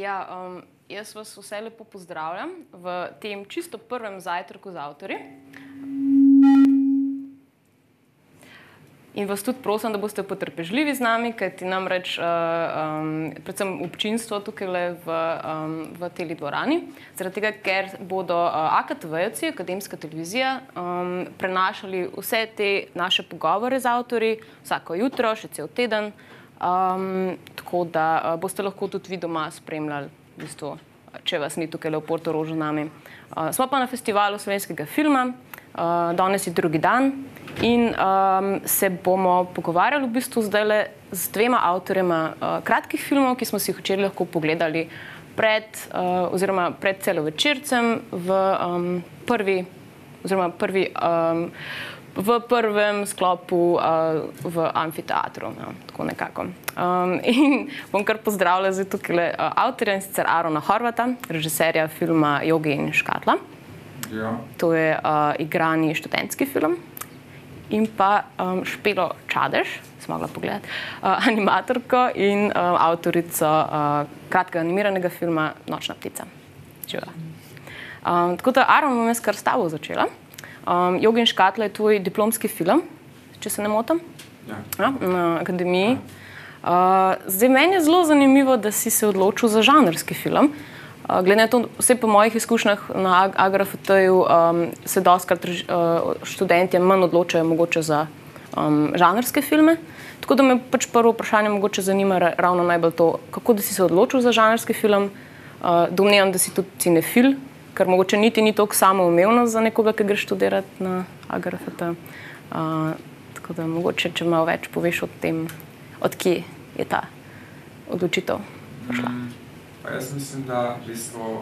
Ja, jaz vas vse lepo pozdravljam v tem čisto prvem zajtrku z avtorji. In vas tudi prosim, da boste potrpežljivi z nami, kajti namreč predvsem občinstvo tukaj v tej dvorani, zaradi tega, ker bodo AKTV-jevci, Akademska televizija, prenašali vse te naše pogovore z avtorji vsako jutro, še cel teden, tako da boste lahko tudi vi doma spremljali, v bistvu, če vas ni tukaj v Portorožu nami. Smo pa na festivalu slovenskega filma, danes je drugi dan in se bomo pogovarjali v bistvu zdajle z dvema avtorjema kratkih filmov, ki smo si jih včeraj lahko pogledali pred celovečercem v prvem sklopu v amfiteatru, tako nekako. In bom kar pozdravila zdaj tukaj avtorja, in sicer Arona Horvata, režiserja filma Jogi in škatla. To je igrani študentski film. In pa Špelo Čadež, sem mogla pogledati, animatorko in avtorico kratkega animiranega filma Nočna ptica. Tako da, Aron, bom jaz kar s tabo začela. Jogi in škatla je tvoj diplomski film, če se ne motim, na akademiji. Zdaj, meni je zelo zanimivo, da si se odločil za žanrski film. Glede na to, vse po mojih izkušnjah na AGRFT-ju se dostikrat študentje manj odločajo mogoče za žanrske filme. Tako da me pač prvo vprašanje mogoče zanima ravno najbolj to, kako da si se odločil za žanrski film. Domnevam, da si tudi cinefil, ker mogoče niti ni toliko samoumevno za nekoga, ki gre študirati na AGRFT. Tako da mogoče, če malo več poveš o tem, od kje je ta odločitev prišla. Jaz mislim, da v bistvu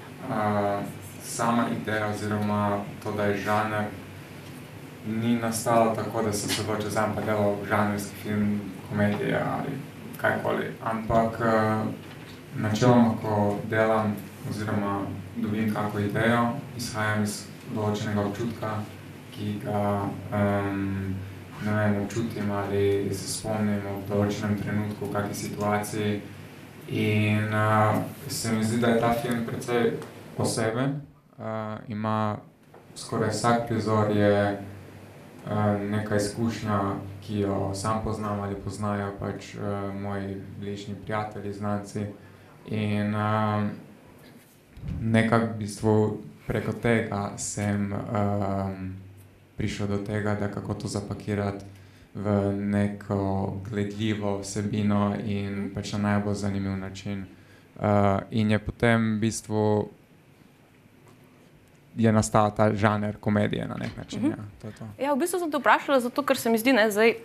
sama ideja oziroma to, da je žanr, ni nastala tako, da sem se odločil sam pa delal žanrski film, komedija ali kajkoli. Ampak načeloma, ko delam oziroma dobim kako idejo, izhajam iz določenega občutka, ki ga ne vem, občutim ali se spomnim v določenem trenutku, v kakšni situaciji. In se mi zdi, da je ta film precej poseben. Ima skoraj vsak prizor je neka izkušnja, ki jo sam poznam ali poznajo pač moji bližnji prijatelji, znanci. In nekako v bistvu preko tega sem prišel do tega, da kako to zapakirati v neko gledljivo vsebino in pač na najbolj zanimiv način. In je potem v bistvu je nastal ta žanr komedije na nek način. Ja, v bistvu sem te vprašala zato, ker se mi zdi, zdaj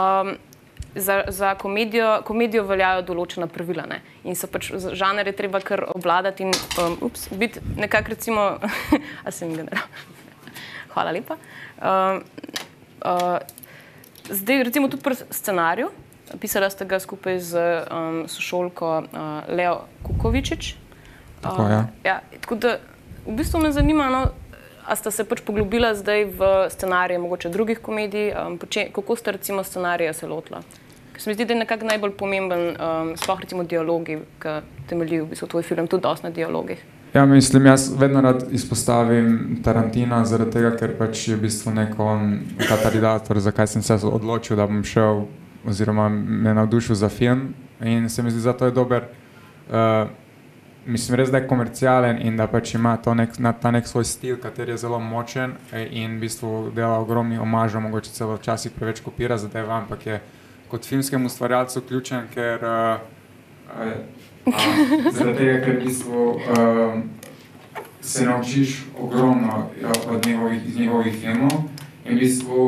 za komedijo veljajo določena pravila, ne. In so pač žanr je treba kar obvladati in biti nekako recimo, a sem general. Hvala lepa. Zdaj, recimo tudi pri scenariju, pisala ste ga skupaj z sošolko Leo Kukovičič. Tako, ja. Tako da, v bistvu me zanima, a sta se pač poglobila zdaj v scenarije mogoče drugih komedij, kako sta recimo scenarija se lotila? Ker se mi zdi, da je nekako najbolj pomemben, sploh recimo dialogi, ki temeljijo v bistvu tvoj film tudi dosti na dialogih. Ja, mislim, jaz vedno rad izpostavim Tarantina, zaradi tega, ker pač je v bistvu neko katalizator, zakaj sem se odločil, da bom šel oziroma me navdušil za film. In se mi zdi, zato je dober, mislim res, da je komercialen in da pač ima ta nek svoj stil, kateri je zelo močen in v bistvu dela ogromnih omažov, mogoče celo včasih preveč kopira zadeva, ampak je kot filmskemu ustvarjalcu ključen, ker zaradi tega, ker v bistvu se naučiš ogromno od njegovih filmov in v bistvu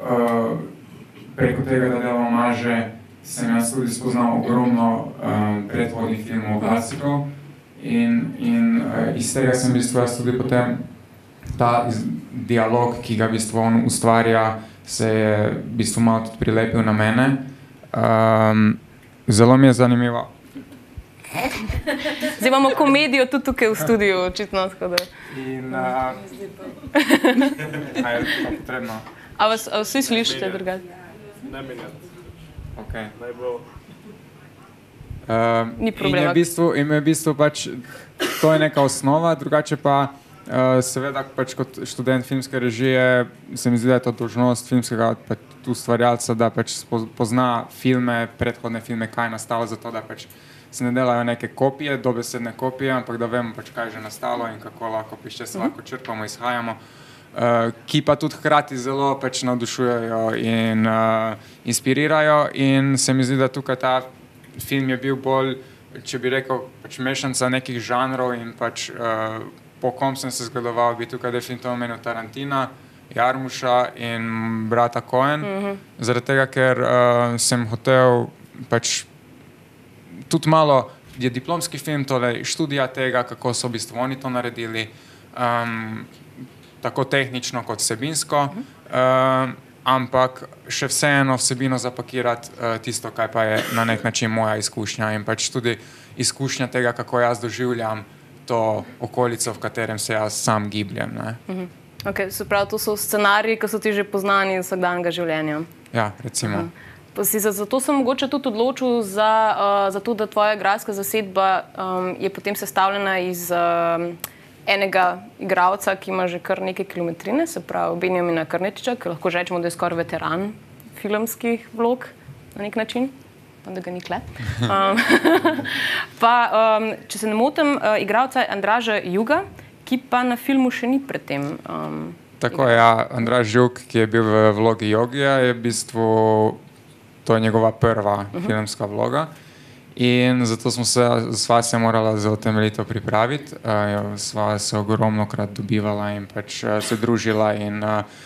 preko tega, da dela omaže, sem jaz tudi spoznal ogromno predhodnih filmov klasikov in iz tega sem v bistvu jaz tudi potem ta dialog, ki ga v bistvu on ustvarja, se je v bistvu malo tudi prilepil na mene. Zelo mi je zanimivo. Zdaj imamo komedijo tudi tukaj v studiu, očitno, tako da. In a je to potrebno? A vas vsi slišite drugače? Ne menjati. Ok. Naj bo Ni problema. In je v bistvu pač, to je neka osnova, drugače pa seveda pač kot študent filmske režije se mi zdi, da je to dolžnost filmskega pač ustvarjalca, da pač pozna filme, predhodne filme, kaj je nastalo, zato da pač se ne delajo neke kopije, dobesedne kopije, ampak da vemo pač, kaj je že nastalo in kako lahko pišče se lahko črpamo, izhajamo, ki pa tudi hkrati zelo pač navdušujejo in inspirirajo in se mi zdi, da tukaj ta film je bil bolj, če bi rekel, pač mešanca nekih žanrov in pač po kom sem se zgledoval, bi tukaj definitivno omenil Tarantina, Jarmuša in brata Coen, zaradi tega, ker sem hotel pač tudi malo, je diplomski film, torej študija tega, kako so v bistvu oni to naredili, tako tehnično kot vsebinsko, ampak še vseeno vsebino zapakirati tisto, kaj pa je na nek način moja izkušnja in pač tudi izkušnja tega, kako jaz doživljam to okolico, v katerem se jaz sam gibljem. Okay, se pravi, to so scenariji, ki so ti že poznani iz vsakdanjega življenja. Ja, recimo. Zato sem mogoče tudi odločil za to, da tvoja igralska zasedba je potem sestavljena iz enega igralca, ki ima že kar nekaj kilometrine, se pravi Benjamina Karnetiča, ki lahko rečemo, da je skoraj veteran filmskih vlog na nek način, da ga ni kle. Pa, če se ne motim, igralca Andraža Juga, ki pa na filmu še ni predtem. Tako je, ja, Andraž Jug, ki je bil v vlogi Jogija, je v bistvu, to je njegova prva filmska vloga. In zato sva se morala zelo temeljito pripraviti, sva se ogromnokrat dobivala in pač se družila in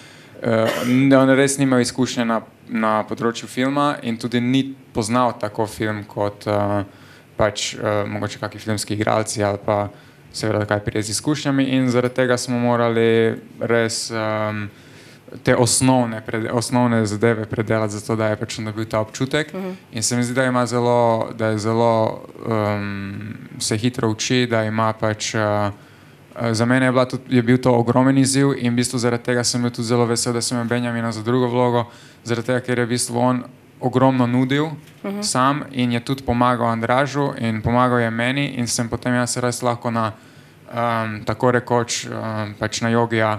on res nima izkušnje na področju filma in tudi ni poznal tako film kot pač mogoče kakšni filmski igralci ali pa seveda kaj prije z izkušnjami in zaradi tega smo morali res te osnovne zadeve predelati, zato da je pač dobil ta občutek in se mi zdi, da je zelo se hitro uči, da ima pač za mene je bil to ogromen izziv in v bistvu zaradi tega sem bil tudi zelo vesel, da sem imel Benjamina za drugo vlogo, zaradi tega, ker je v bistvu on ogromno nudil sam in je tudi pomagal Andražu in pomagal je meni in sem potem jaz res lahko na tako rekoč pač na Jogija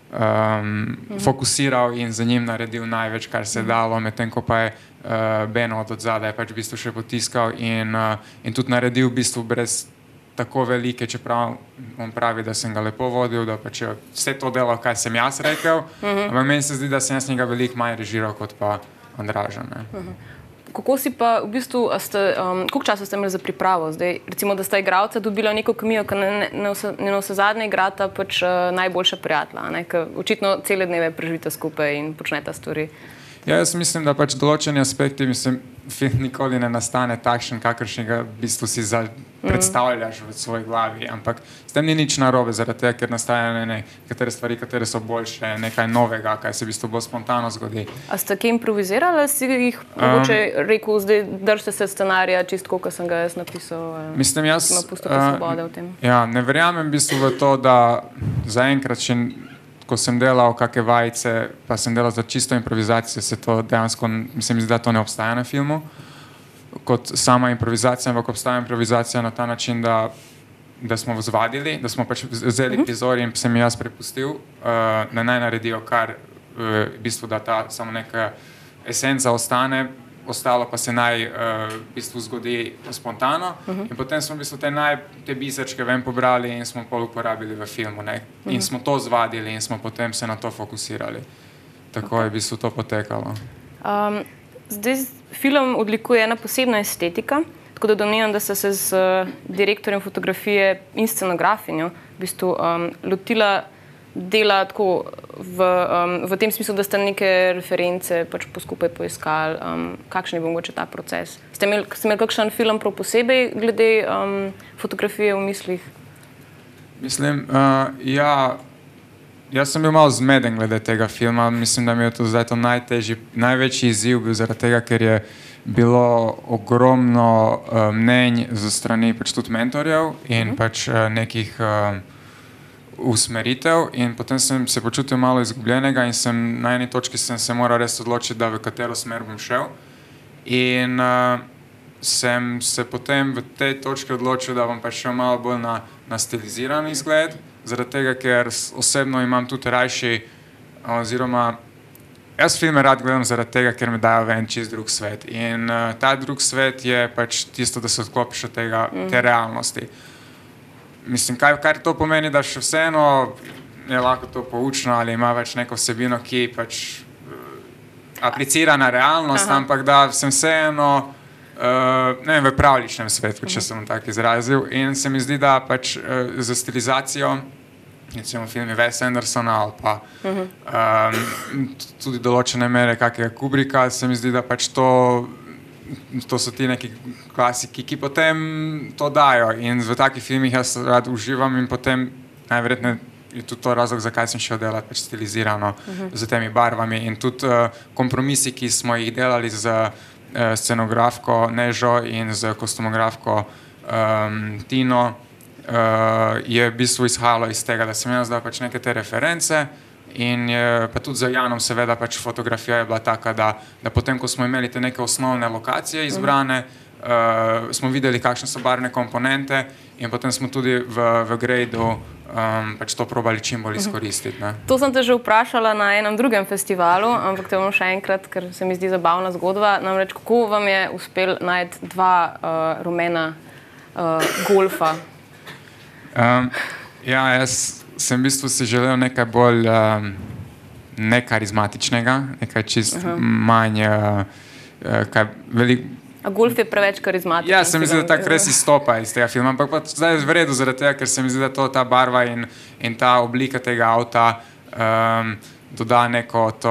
fokusiral in za njim naredil največ, kar se je dalo, medtem ko pa je Beno od odzadaj pač v bistvu še potiskal in tudi naredil v bistvu brez tako velike, čeprav on pravi, da sem ga lepo vodil, da pač je vse to delal, kaj sem jaz rekel, ampak meni se zdi, da sem jaz njega veliko manj režiral kot pa Andraža. Kako si pa v bistvu, koliko časa ste imeli za pripravo? Zdaj, recimo, da sta igralca dobila neko kemijo, ki na vse zadnje igrata pač najboljša prijatelja, ker očitno cele dneve preživite skupaj in počnete stvari. Ja, jaz mislim, da pač določeni aspekti, film nikoli ne nastane takšen, kakršnega v bistvu si predstavljaš v svoji glavi, ampak s tem ni nič narobe, zaradi tega, ker nastajajo nekatere stvari, katere so boljše, nekaj novega, kaj se v bistvu bolj spontano zgodi. A ste kaj improvizirali, si jih mogoče rekel, zdaj držite se scenarija, čisto kot sem ga jaz napisal? Mislim, jaz ne verjamem v bistvu v to, da zaenkrat še ko sem delal kakšne vajice, pa sem delal za čisto improvizacijo, se to dejansko, mislim, da to ne obstaja na filmu, kot sama improvizacija, ampak obstaja improvizacija na ta način, da smo vzvadili, da smo pač vzeli prizor in sem jaz prepustil, da naj naredijo kar, v bistvu, da ta samo neka esenca ostane, ostalo pa se naj v bistvu zgodi spontano in potem smo v bistvu te biserčke ven pobrali in smo pol uporabili v filmu in smo to zvadili in smo potem se na to fokusirali. Tako je v bistvu to potekalo. Zdaj film odlikuje ena posebna estetika, tako da domnevam, da ste se z direktorjem fotografije in scenografinjo v bistvu lotila dela tako v tem smislu, da ste neke reference pač poskupaj poiskali. Kakšen je bil mogoče ta proces? Ste imeli kakšen film prav posebej glede fotografije v mislih? Mislim, ja, jaz sem bil malo zmeden glede tega filma. Mislim, da mi je to zdaj to največji izziv bil zaradi tega, ker je bilo ogromno mnenj za strani pač tudi mentorjev in pač nekih usmeritev in potem sem se počutil malo izgubljenega in na eni točki sem se moral res odločiti, da v katero smer bom šel in sem se potem v tej točki odločil, da bom pa šel malo bolj na stiliziran izgled, zaradi tega, ker osebno imam tudi rajši, oziroma jaz filme rad gledam zaradi tega, ker mi dajo ven čist drug svet. In ta drug svet je pač tisto, da se odklopiš od te realnosti. Mislim, kaj to pomeni, da še vseeno je lahko to poučno ali ima več neko vsebino, ki pač aplicira na realnost, ampak da sem vseeno ne vem, v pravličnem svetu, če sem tako izrazil. In se mi zdi, da pač za stilizacijo, recimo filmi Wes Andersona ali pa tudi določene mere kakega Kubricka, se mi zdi, da pač to so ti neki klasiki, ki potem to dajo. In v takih filmih jaz rad uživam in potem najverjetneje je tudi to razlog, zakaj sem šel delati pač stilizirano z temi barvami. In tudi kompromisi, ki smo jih delali z scenografko Nežo in z kostumografko Tino, je v bistvu izhajalo iz tega, da sem jaz dal pač neke te reference in pa tudi za Janom seveda pač fotografija je bila taka, da potem, ko smo imeli te neke osnovne lokacije izbrane, smo videli, kakšne so barvne komponente in potem smo tudi v gradu pač to probali čim bolj izkoristiti. To sem te že vprašala na enem drugem festivalu, ampak te bom še enkrat, ker se mi zdi zabavna zgodba. Namreč, kako vam je uspel najti dva rumena golfa? Ja, jaz sem v bistvu si želel nekaj bolj nekarizmatičnega, nekaj čist manj A golf je preveč karizmatičen? Ja, se mi zdi, da tako res izstopa iz tega filma, ampak pa zdaj je v redu zaradi tega, ker se mi zdi, da ta barva in ta oblika tega avta doda neko to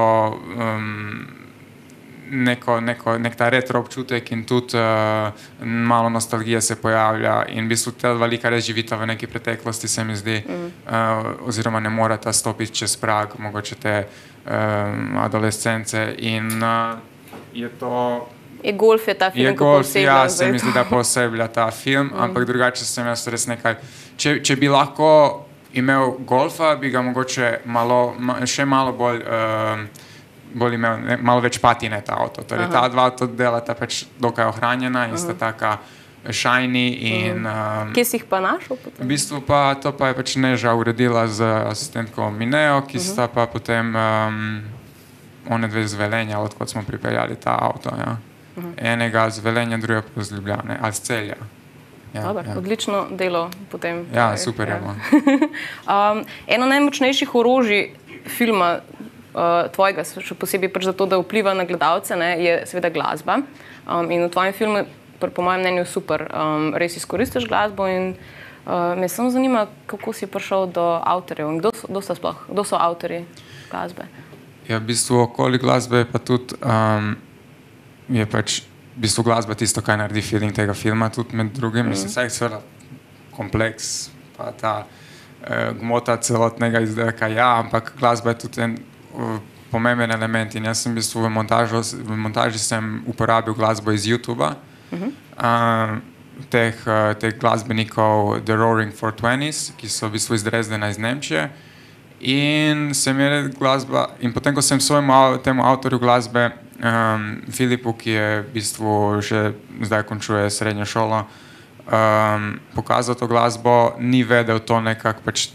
nek ta retro občutek in tudi malo nostalgije se pojavlja in v bistvu ta dva lika res živita v neki preteklosti, se mi zdi, oziroma ne morata stopiti čez prag mogoče te adolescence in je to... golf je ta film, kako poseblja? Ja, se mi zdi, da poseblja ta film, ampak drugače sem jaz res nekaj... Če bi lahko imel golfa, bi ga mogoče še malo bolj imel, malo več patine ta avto. Torej, ta dva avto delata pač dokaj ohranjena in sta taka shiny in... Kje si jih pa našel potem? V bistvu pa to pa je pač Neža uredila z asistentko Mineo, ki sta pa potem one dve z Velenja, odkot smo pripeljali ta avto, ja. Enega z Velenja, druga pa z Ljubljane, ali z Celja. Odlično delo potem. Ja, super je. Eno najmočnejših orožij filma tvojega, še posebej pač zato, da vpliva na gledalce, je seveda glasba. In v tvojem filmu, po mojem mnenju, super, res izkoristiš glasbo in me samo zanima, kako si prišel do avtorjev in kdo so avtorji glasbe? Ja, v bistvu okoli glasbe pa tudi je pač v bistvu glasba tisto, kaj naredi feeling tega filma, tudi med drugim. Mislim, saj je seveda kompleks, pa ta gmota celotnega izdelka, ja, ampak glasba je tudi en pomemben element in jaz sem v bistvu v montaži sem uporabil glasbo iz YouTubea, teh glasbenikov The Roaring 420s, ki so v bistvu iz Dresdena, iz Nemčije. In se mi je glasba, in potem, ko sem temu avtorju glasbe, Filipu, ki je v bistvu že zdaj končuje srednjo šolo, pokazal to glasbo, ni vedel to nekako pač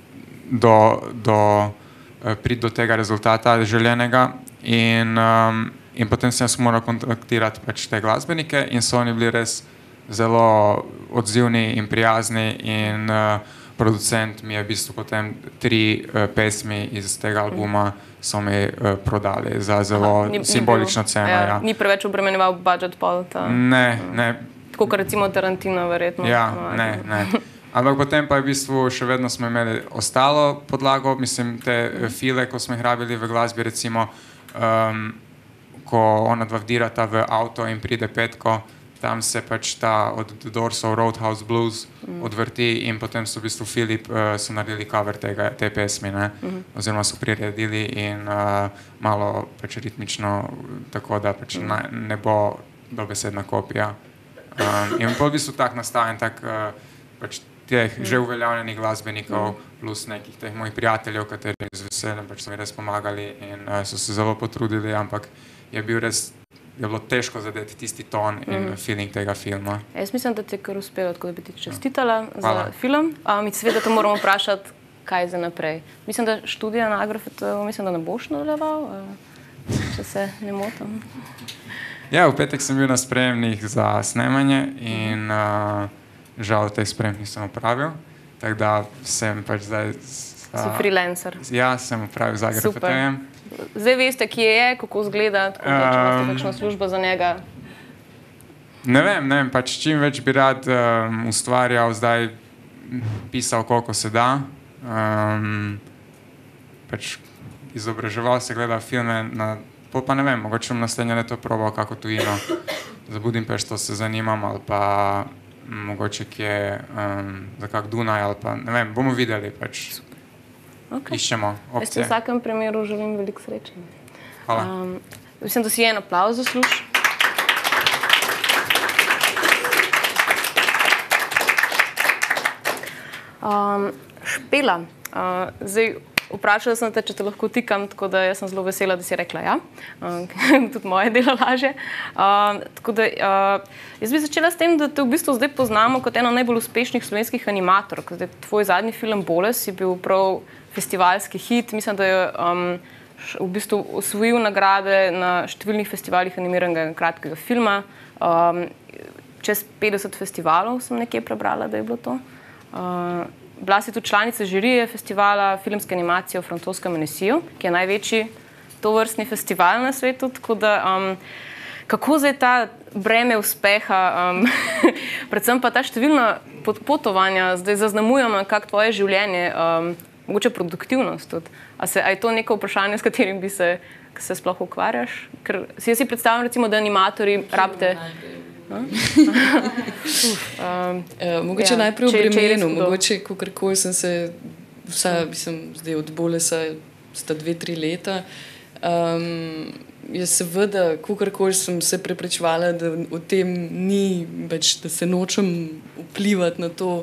priti do tega rezultata željenega in potem sem jaz moral kontaktirati pač te glasbenike in so oni bili res zelo odzivni in prijazni in producent mi je v bistvu potem 3 pesmi iz tega albuma so mi prodali za zelo simbolično ceno. Ja. Ni preveč obremenjeval budget pol? Ne. Tako kot recimo Tarantino verjetno? Ja, ne. Ampak potem pa v bistvu še vedno smo imeli ostalo podlago, mislim, te file, ko smo jih rabili v glasbi, recimo, ko ona dva vdirata v avto in pride Petko, tam se pač ta od The Doorsov Roadhouse Blues odvrti in potem so v bistvu Filip so naredili cover te pesmi, oziroma so priredili in malo pač ritmično, tako da pač ne bo dobesedna kopija. In v bistvu tak nastaven, tak pač teh že uveljavljenih glasbenikov plus nekih teh mojih prijateljev, kateri z veseljem pač so mi res pomagali in so se zelo potrudili, ampak je bil res je bilo težko zadeti tisti ton in feeling tega filma. Jaz mislim, da ti je kar uspelo, tako da bi ti čestitala za film. In seveda to moramo vprašati, kaj za naprej. Mislim, da študija na Agrofetu, mislim, da ne boš nadaljeval, če se ne motim. Ja, v petek sem bil na sprejemnih za snemanje in žal teh sprejem nisem opravil, tako da sem pač zdaj... Si freelancer. Ja, sem opravil z Agrofetujem. Zdaj veste, kje je, kako izgleda, tako da če imate kakšno službo za njega? Ne vem, pač čim več bi rad ustvarjal, zdaj pisal, koliko se da. Pač izobraževal se, gledal filme, pa ne vem, mogoče bom naslednje leto probal kako tujino. Za Budimpešto se zanimam ali pa mogoče kje za kak Dunaj ali pa ne vem, bomo videli pač. Iščemo opcije. V vsakem primeru želim veliko sreče. Hvala. Mislim, da si en aplavz zasluži. Špela, zdaj vprašala sem te, če te lahko tikam, tako da jaz sem zelo vesela, da si rekla ja. Tudi moje delo laže. Tako da jaz bi začela s tem, da te v bistvu zdaj poznamo kot eno najbolj uspešnih slovenskih animatork. Tvoj zadnji film Boles je bil prav festivalski hit. Mislim, da je v bistvu osvojil nagrade na številnih festivalih animiranega kratkega filma. Čez 50 festivalov sem nekje prebrala, da je bilo to. Bila si tudi članica žirije festivala filmske animacije v francoskem Annecyju, ki je največji tovrstni festival na svetu. Tako da, kako zdaj ta breme uspeha, predvsem pa ta številna potovanja zdaj zaznamujemo kak tvoje življenje, mogoče produktivnost tudi. A je to neko vprašanje, s katerim bi se sploh ukvarjaš? Ker si predstavljam, recimo, da animatorji rabite... Mogoče najprej v bremenu, mogoče kakorkoli sem se, zdaj od Bolesa sta 2-3 leta, jaz seveda, kakorkoli sem se preprečevala, da o tem ni več, da se nočem vplivati na to,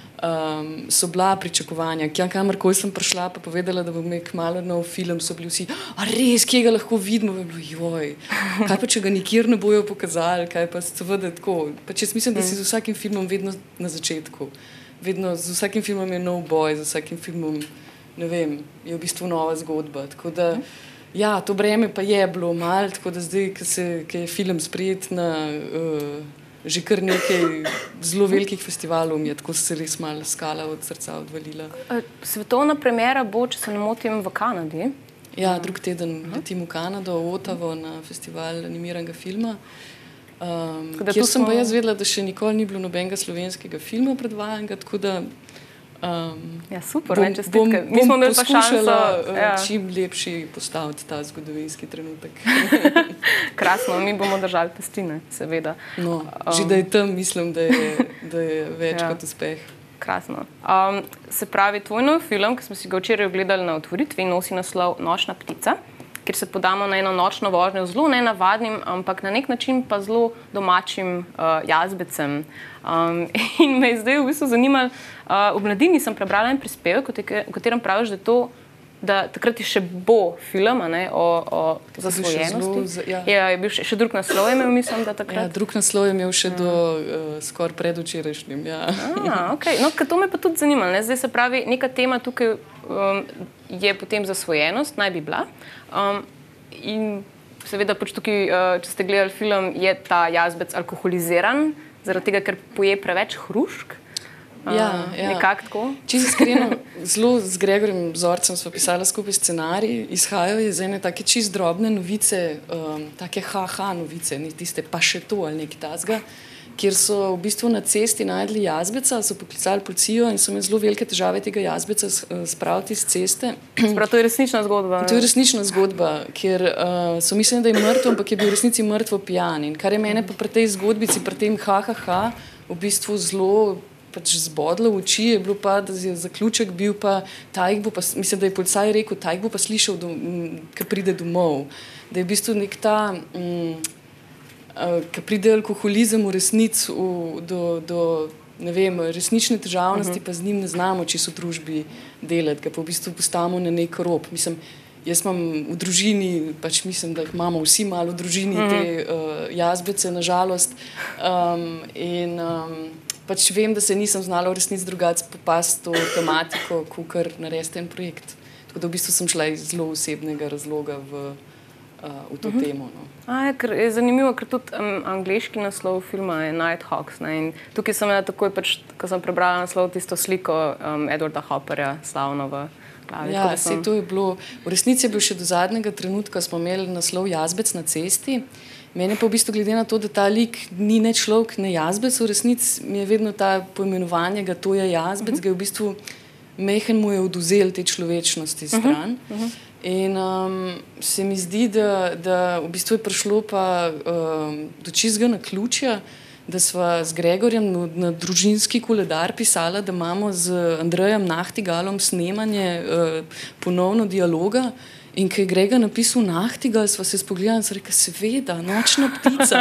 so bila pričakovanja. Kamorkoli sem prišla pa povedala, da bom kmalu nov film, so bili vsi, a res, kje ga lahko vidimo? Je bilo, joj, kaj pa, če ga nikjer ne bojo pokazali, kaj pa seveda tako. Pač jaz mislim, da si z vsakim filmom vedno na začetku. Vedno, z vsakim filmom je nov boj, z vsakim filmom, ne vem, je v bistvu nova zgodba. Tako da, ja, to breme pa je bilo malo, tako da zdaj, ko je film sprejet na... že kar nekaj zelo velikih festivalov mi je, tako se res malo skala od srca odvalila. Svetovna premiera bo, če se ne motim, v Kanadi. Ja, drug teden letim v Kanado, v Ottavo, na festival animiranega filma. Kjer sem pa jaz vedela, da še nikoli ni bilo nobenega slovenskega filma predvajanega, tako da ja, super, ne, čestitke. Mi smo imeli pa poskušala čim lepši postaviti ta zgodovinski trenutek. Krasno, mi bomo držali pestine, seveda. No, že da je tam, mislim, da je več kot uspeh. Krasno. Se pravi, tvoj nov film, ki smo si ga včeraj ogledali na otvoritvi, nosi naslov Nočna ptica, kjer se podamo na eno nočno vožnjo zelo nenavadnim, ampak na nek način pa zelo domačim jazbecem. In me je zdaj v bistvu zanimalo, v Mladini sem prebrala en prispevek, v katerem praviš, da takrat še bo film o zasvojenosti. Je bil še drug naslov, je imel, mislim, da takrat. Ja, drug naslov je imel še do skoraj predvčerajšnjim, ja. Ok, no, to me pa tudi zanima. Zdaj se pravi, neka tema tukaj je potem zasvojenost, naj bi bila. In seveda pač tukaj, če ste gledali film, je ta jazbec alkoholiziran, zaradi tega, ker poje preveč hrušk. Ja. Nekako tako. Čisto iskreno, zelo z Gregorjem Zorcem sva pisala skupaj scenarij, izhajajo iz ene take čisto drobne novice, take novice, ni tiste pa še to ali nekaj tazga, kjer so v bistvu na cesti najdli jazbeca, so poklicali policijo in so imeli zelo velike težave tega jazbeca spraviti iz ceste. Sprav, to je resnična zgodba. To je resnična zgodba, kjer so mislili, da je mrtev, ampak je bil v resnici mrtvo pijan. In kar je mene pa pri tej zgodbici, pri tem v bistvu zelo pač zbodlo v oči, je bilo pa, da je zaključek bil pa, mislim, da je policaj rekel, ta jih bo pa slišal, ko pride domov. Da je v bistvu nek ta, ko pride alkoholizem v resnici do ne vem, resnične težavnosti, pa z njim ne znamo čisto v družbi delati, ga pa v bistvu postavimo na nek rob. Mislim, Jaz imam v družini, pač mislim, da jih imamo vsi malo v družini, te jazbece, nažalost. Pač vem, da se nisem znala v resnici drugače popasti to tematiko, kakor narediti en projekt. Tako da v bistvu sem šla iz zelo osebnega razloga v to temo. No. Je zanimivo, ker tudi angleški naslov filma je Nighthawks. In tukaj sem takoj, pač, ko sem prebrala naslov, tisto sliko Edwarda Hopperja, slavno v glavi. Ja, to je bilo, v resnici je bil še do zadnjega trenutka, smo imeli naslov Jazbec na cesti. Mene pa v bistvu glede na to, da ta lik ni ne človek, ne jazbec, v resnici mi je vedno ta poimenovanje, ga to je jazbec, ga je v bistvu mehen mu je oduzel te človečnosti stran. In se mi zdi, da v bistvu je prišlo pa do čistega naključja, da sva z Gregorjem na družinski koledar pisala, da imamo z Andrejem Nachtigalom snemanje ponovno dialoga. In ko je Gregor napisal Nachtigal, sva se spogledala in sva rekla, seveda, nočna ptica.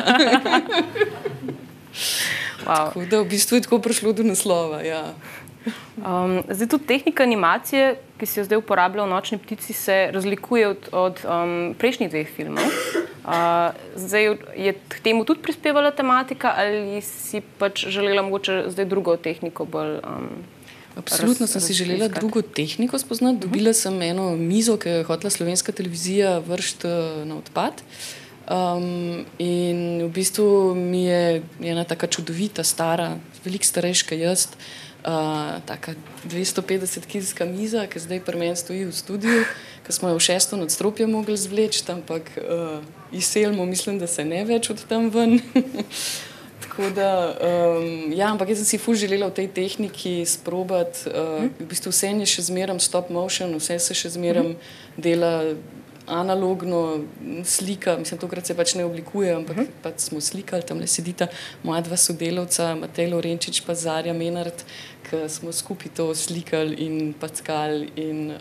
Tako da v bistvu je tako prišlo do naslova, ja. Zdaj tudi tehnika animacije, ki si jo zdaj uporablja v Nočni ptici, se razlikuje od prejšnjih dveh filmov. Zdaj je k temu tudi prispevala tematika ali si pač želela mogoče zdaj drugo tehniko bolj Absolutno sem si želela drugo tehniko spoznati. Dobila sem eno mizo, ki je hotela Slovenska televizija vršiti na odpad. In v bistvu mi je ena taka čudovita, stara, veliko starejša jaz, taka 250-kilska miza, ki zdaj pri meni stoji v studiu, ki smo jo v 6. nadstropje mogli zvleči, ampak izselimo, mislim, da se ne več od tam ven. Tako da, ja, ampak jaz sem si ful želela v tej tehniki sprobati, v bistvu vse je še zmeram stop motion, vse se še zmeram dela analogno, slika, mislim, tokrat se pač ne oblikuje, ampak pač smo slikali, tamle sedita moja dva sodelavca, Matej Lorenčič pa Zarja Menard, ki smo skupaj to slikali in packali in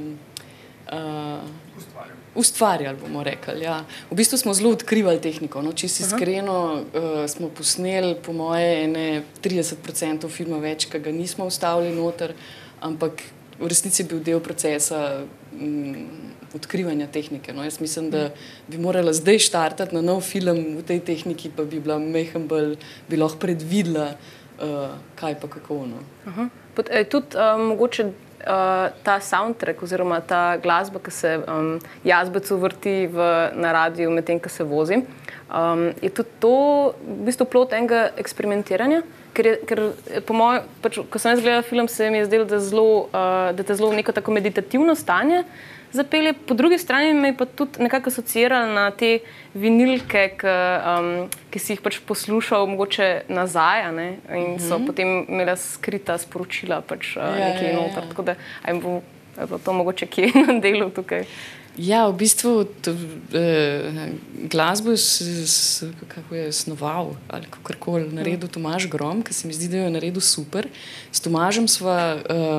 ustvarjali, bomo rekli, ja. V bistvu smo zelo odkrivali tehniko, no, čisto iskreno smo posneli po moje 30% filma več, ki ga nismo vstavili noter, ampak v resnici je bil del procesa odkrivanja tehnike. No. Jaz mislim, da bi morala zdaj štartati na nov film v tej tehniki, pa bi bila mehen bolj, bi lahko predvidela, kaj pa kako. No. Tudi mogoče ta soundtrack oziroma ta glasba, ki se jazbecu vrti na radiju medtem, ko se vozi, je tudi to v bistvu plod enega eksperimentiranja, ker po mojem, pač, ko sem jaz gledala film, se mi je zdelo, da te zelo v neko tako meditativno stanje zapelje. Po drugi strani me je pa tudi nekako asociirala na te vinilke, ki si jih pač poslušal mogoče nazaj, ne? In so potem imela skrita sporočila pač nekaj noter. Tako da je bilo to mogoče kje na delu tukaj. Ja, v bistvu glasbo kako je snoval ali kakorkoli naredil Tomaž Grom, ki se mi zdi, da jo je naredil super. S Tomažem sva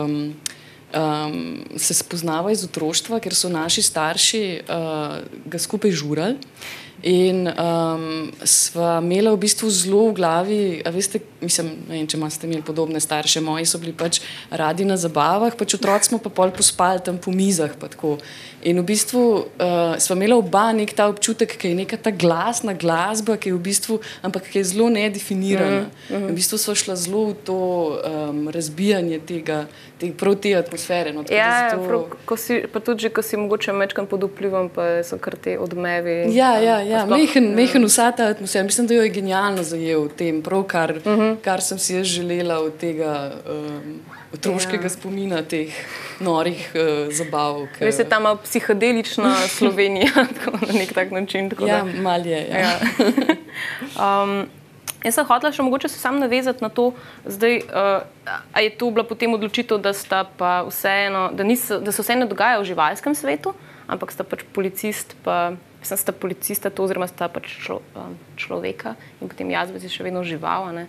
se spoznava iz otroštva, ker so naši starši ga skupaj žurali in sva imela v bistvu zelo v glavi, a veste, mislim, ne vem, če ste imeli podobne starše, moji so bili pač radi na zabavah, pač otroci smo pa pol pospali tam po mizah pa tako. In v bistvu sva imela oba nek ta občutek, ki je neka ta glasna glasba, ki je v bistvu, ampak ki je zelo nedefinirana. V bistvu sva šla zelo v to razbijanje tega, prav te atmosfere. No, ja, pa tudi že, ko si mogoče mečkam pod vplivom, pa so kar te odmevi. Ja, mehen vsa ta atmosfera. Mislim, da jo je genialno zajel v tem, prav kar sem si jaz želela od tega otroškega spomina, teh norih zabav. Res je ta malo psihadelična Slovenija, na nek tak način. Ja, mal je. Ja. Jaz sem hotela še mogoče se sam navezati na to, zdaj, a je to bila potem odločitev, da sta pa vseeno, da se vseeno dogaja v živalskem svetu, ampak sta pač policist, pa sta policista to, oziroma sta pač človeka in potem jazbec je še vedno žival, ne.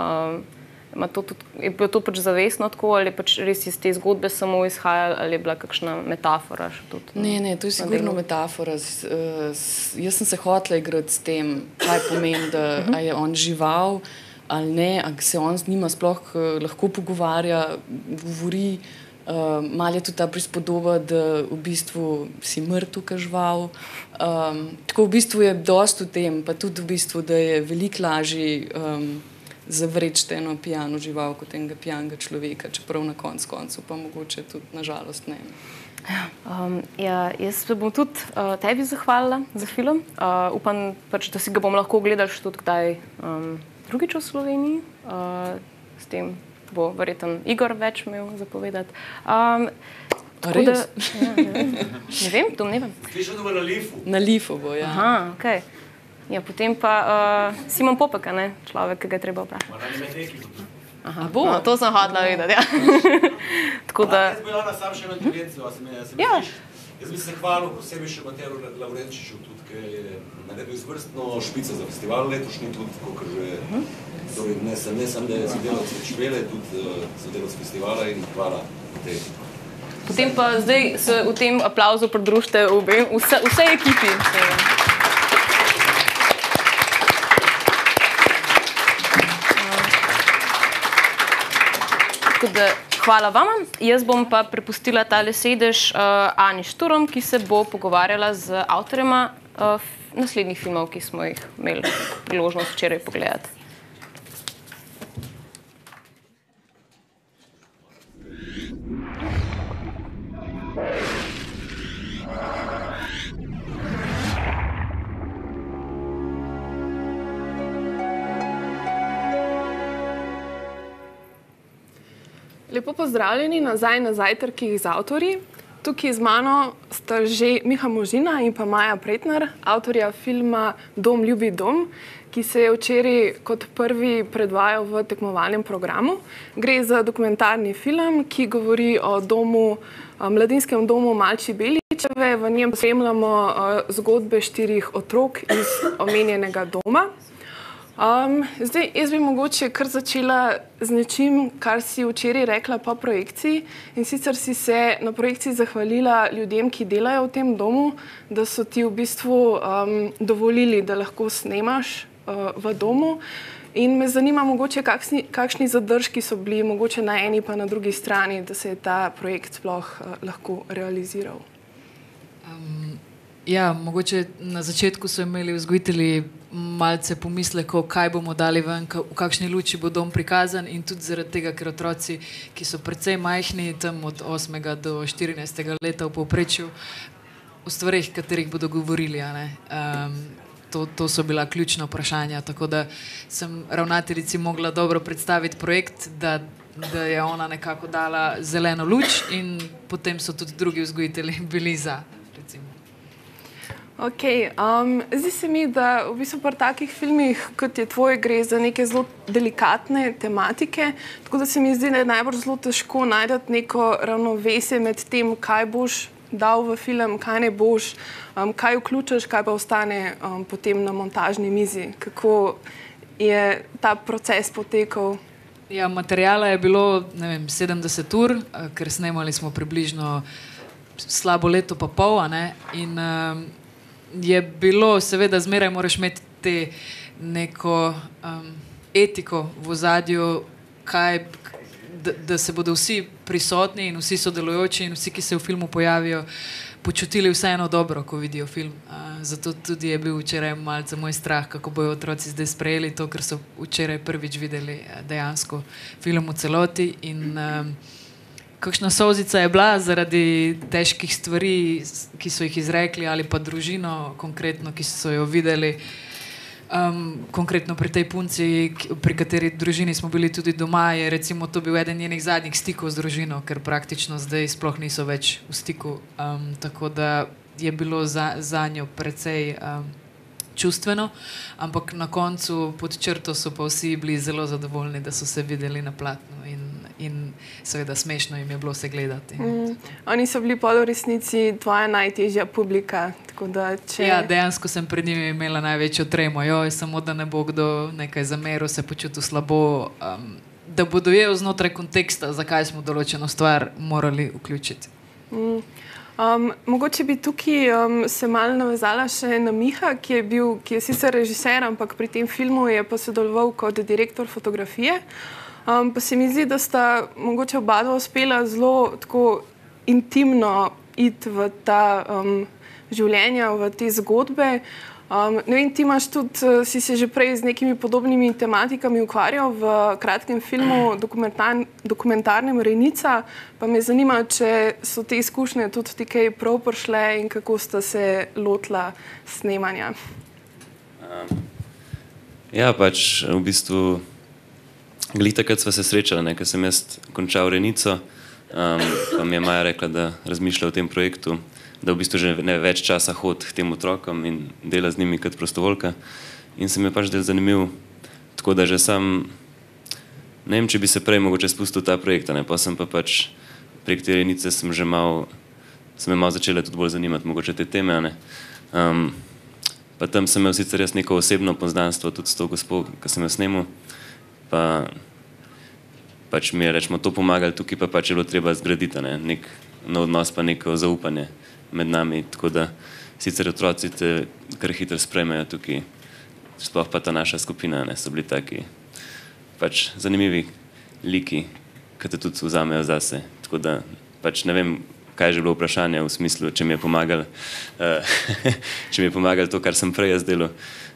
Je bilo to pač zavestno tako, ali pač res iz te zgodbe samo izhajalo, ali je bila kakšna metafora še tudi? Ne, to je sigurno metafora. Jaz sem se hotela igrati s tem, kaj pomeni, da je on žival ali ne, a se on z njima sploh lahko pogovarja, govori, Malo je tudi ta prispodoba, da v bistvu si mrtev kažval. Tako v bistvu je dosti v tem, pa tudi v bistvu, da je veliko lažje zavreči eno pijano žival kot enega pijanega človeka, čeprav na koncu pa mogoče tudi nažalost ne. Jaz se bom tudi tebi zahvalila za film. Upam, da si ga bom lahko gledali tudi kdaj drugič v Sloveniji. S tem bo verjetno Igor več imel zapovedati. Res? Ne vem, domnevam. Slišal, da bo na Lifu. Na Lifu bo, ja. Aha, okej. Ja, potem pa Simon Popek, človek, ki ga je treba vprašati. Ona ni med neki. Aha, to sem hodila vedeti, ja. Tako da... Jaz bi ona sam še eno intervencijo, jaz bi se hvalil posebej še Mateju Lavrenčiču tudi, ker je naredil izvrstno špico za festival letošnji tudi, kakor že, torej ne sam, da je sodelavci Čvele, tudi sodelavci festivala in hvala tej. Potem pa zdaj se v tem aplauzu pridružite vse ekipi. Tako da, hvala vama. Jaz bom pa prepustila tale sedež Ani Šturom, ki se bo pogovarjala z avtorjema naslednjih filmov, ki smo jih imeli priložnost včeraj pogledati. Lepo pozdravljeni nazaj na zajtrkih z avtorji. Tukaj z mano sta že Miha Možina in pa Maja Pretnar, avtorja filma Dom, ljubi dom, ki se je včeraj kot prvi predvajal v tekmovalnem programu. Gre za dokumentarni film, ki govori o mladinskem domu Malči Beličeve. V njem spremljamo zgodbe 4 otrok iz omenjenega doma. Zdaj, jaz bi mogoče kar začela z nečim, kar si včeraj rekla po projekciji, in sicer si se na projekciji zahvalila ljudem, ki delajo v tem domu, da so ti v bistvu dovolili, da lahko snemaš v domu. In me zanima mogoče, kakšni zadržki so bili mogoče na eni pa na drugi strani, da se je ta projekt sploh lahko realiziral. Ja, mogoče na začetku so imeli vzgojitelji malce pomislekov, kaj bomo dali ven, v kakšni luči bo dom prikazan, in tudi zaradi tega, ker otroci, ki so precej majhni, tam od 8. do 14. leta v povprečju, o stvareh, katerih bodo govorili. To so bila ključna vprašanja, tako da sem ravnateljici mogla dobro predstaviti projekt, da je ona nekako dala zeleno luč, in potem so tudi drugi vzgojitelji bili za, recimo. Ok, zdi se mi, da v bistvu pri takih filmih, kot je tvoj, gre za neke zelo delikatne tematike, tako da se mi zdi, da je najbolj zelo težko najti neko ravnovesje med tem, kaj boš dal v film, kaj ne boš, kaj vključiš, kaj pa ostane potem na montažni mizi. Kako je ta proces potekal? Ja, materijala je bilo, ne vem, 70 ur, ker snemali smo približno slabo leto pa pol, in je bilo, seveda, zmeraj moraš imeti te neko etiko v ozadju, da se bodo vsi prisotni in vsi sodelujoči in vsi, ki se v filmu pojavijo, počutili vseeno dobro, ko vidijo film. Zato tudi je bil včeraj malce moj strah, kako bojo otroci zdaj sprejeli to, ker so včeraj prvič videli dejansko film v celoti, in kakšna solzica je bila zaradi težkih stvari, ki so jih izrekli, ali pa družino konkretno, ki so jo videli. Konkretno pri tej punci, pri kateri družini smo bili tudi doma, je recimo to bil eden njenih zadnjih stikov z družino, ker praktično zdaj sploh niso več v stiku. Tako da je bilo za njo precej čustveno, ampak na koncu pod črto so pa vsi bili zelo zadovoljni, da so se videli na platnu, in seveda smešno jim je bilo se gledati. Oni so bili pa v resnici tvoja najtežja publika. Ja, dejansko sem pred njimi imela največjo tremo. Samo da ne bo kdo nekaj zameril, se počutil slabo, da bodo znotraj konteksta, zakaj smo določeno stvar morali vključiti. Mogoče bi tukaj se malo navezala še na Miha, ki je sicer režiser, ampak pri tem filmu je pa sodeloval kot direktor fotografije. Pa se mi zdi, da sta mogoče oba dva uspela zelo tako intimno iti v ta življenja, v te zgodbe. Ne vem, ti imaš tudi, si se že prej z nekimi podobnimi tematikami ukvarjal v kratkem filmu dokumentarnem Rejnica, pa me zanima, če so te izkušnje tudi ti kaj prav prišle in kako sta se lotila snemanja. Ja, pač v bistvu glih takrat sva se srečala, ker sem jaz končal Rejnico, pa mi je Maja rekla, da razmišlja o tem projektu, da v bistvu že ne več časa hod k tem otrokom in dela z njimi kot prostovoljka. In se mi je pač del zanimiv, tako da že sam, ne vem, če bi se prej mogoče spustil ta projekt, pa sem pa pač prek te Rejnice sem me malo začela tudi bolj zanimati mogoče te teme, pa tam sem imel sicer jaz neko osebno poznanstvo tudi s to gospo, ki sem jo snemal, pa pač mi je rečemo to pomagali, tukaj pa pač je bilo treba zgraditi, nek odnos pa neko zaupanje med nami, tako da sicer otroci te kar hitro sprejmejo tukaj, sploh pa ta naša skupina, so bili taki pač zanimivi liki, ki te tudi vzamejo zase, tako da pač ne vem, kaj je že bilo vprašanje v smislu, če mi je pomagal to, kar sem prej jaz delal.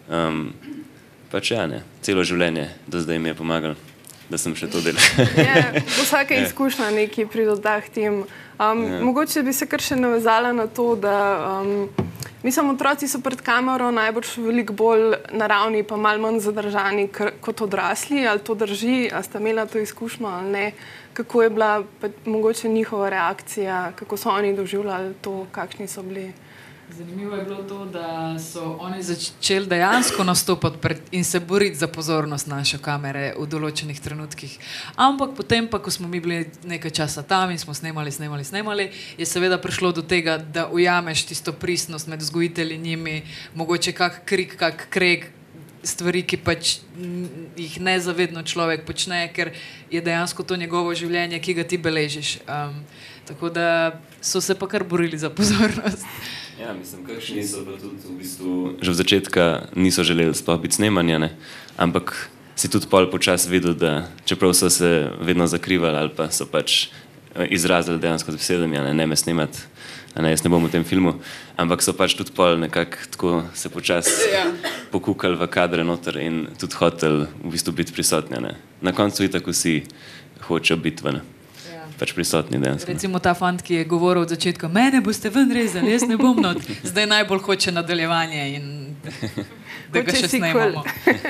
Pač ja, celo življenje do zdaj mi je pomagal, da sem še to delal. Vsaka izkušnja neki pridodah tem. Mogoče bi se kar še navezala na to, da mislim, otroci so pred kamero najbolj veliko bolj naravni, pa malo manj zadržani kot odrasli. Ali to drži? Ali sta imela to izkušnjo ali ne? Kako je bila mogoče njihova reakcija? Kako so oni doživljali to? Kakšni so bili? Zanimivo je bilo to, da so oni začeli dejansko nastopati in se boriti za pozornost naše kamere v določenih trenutkih. Ampak potem pa, ko smo mi bili nekaj časa tam in smo snemali, je seveda prišlo do tega, da ujameš tisto pristnost med vzgojitelji njimi, mogoče kak krik, kak kreg, stvari, ki pač jih nezavedno človek počne, ker je dejansko to njegovo življenje, ki ga ti beležiš. Tako da so se pa kar borili za pozornost. Ja, mislim, kakšni so pa tudi v bistvu že v začetka niso želeli sploh biti snemanja, ampak si tudi pol počas videl, da čeprav so se vedno zakrivali ali pa so pač izrazili dejansko z besedami, ne me snemati, jaz ne bom v tem filmu, ampak so pač tudi pol nekako tako se počas pokukali v kadre noter in tudi hoteli v bistvu biti prisotni. Na koncu itak vsi hočejo biti pač prisotni dejansko. Recimo ta fant, ki je govoril od začetka, mene boste ven rezali, jaz ne bom not. Zdaj najbolj hoče nadaljevanje in da ga še snemamo.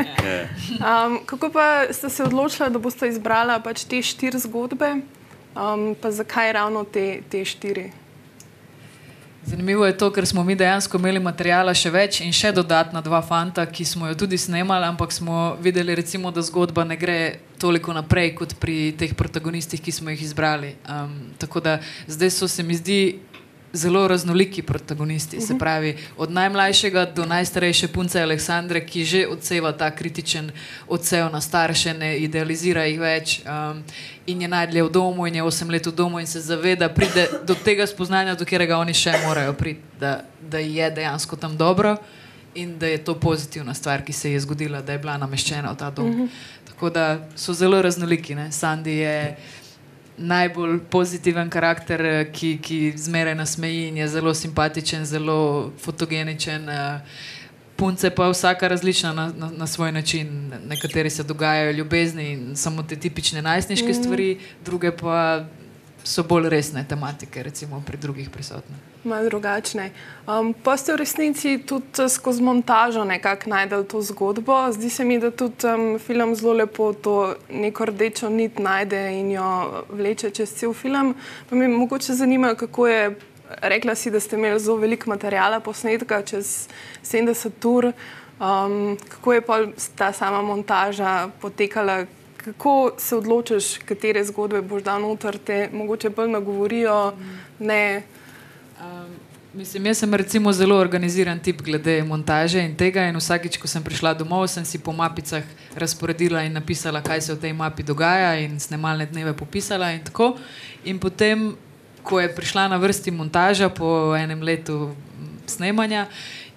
Kako pa ste se odločili, da boste izbrala pač te 4 zgodbe? Pa zakaj ravno te 4? Zanimivo je to, ker smo mi dejansko imeli materijala še več in še dodatna 2 fanta, ki smo jo tudi snemali, ampak smo videli recimo, da zgodba ne gre toliko naprej kot pri teh protagonistih, ki smo jih izbrali. Tako da zdaj so se mi zdi zelo raznoliki protagonisti, se pravi od najmlajšega do najstarejše punce Aleksandre, ki že odseva ta kritičen odsev na starše, ne idealizira jih več in je najdlje v domu in je 8 let v domu in se zaveda, pride do tega spoznanja, do katerega oni še morajo priti, da je dejansko tam dobro in da je to pozitivna stvar, ki se je zgodila, da je bila nameščena v ta dom. Tako da so zelo raznoliki. Sandy je najbolj pozitiven karakter, ki zmeraj nasmeji in je zelo simpatičen, zelo fotogeničen. Punce pa vsaka različna na svoj način. Nekateri se dogajajo ljubezni in samo te tipične najstniške stvari, druge pa so bolj resne tematike, recimo pri drugih prisotne. Malo drugačne. Pa ste v resnici tudi skozi montažo nekako najdeli to zgodbo. Zdi se mi, da tudi film zelo lepo to neko rdečo nit najde in jo vleče čez cel film. Pa me mogoče zanima, kako je, rekla si, da ste imeli zelo veliko materijala posnetka, čez 70 ur. Kako je pa ta sama montaža potekala? Kako se odločiš, katere zgodbe boš dal noter, te mogoče bolj nagovorijo, ne? Mislim, jaz sem recimo zelo organiziran tip glede montaže in tega in vsakič, ko sem prišla domov, sem si po mapicah razporedila in napisala, kaj se v tej mapi dogaja in snemalne dneve popisala in tako. In potem, ko je prišla na vrsti montaža po enem letu snemanja,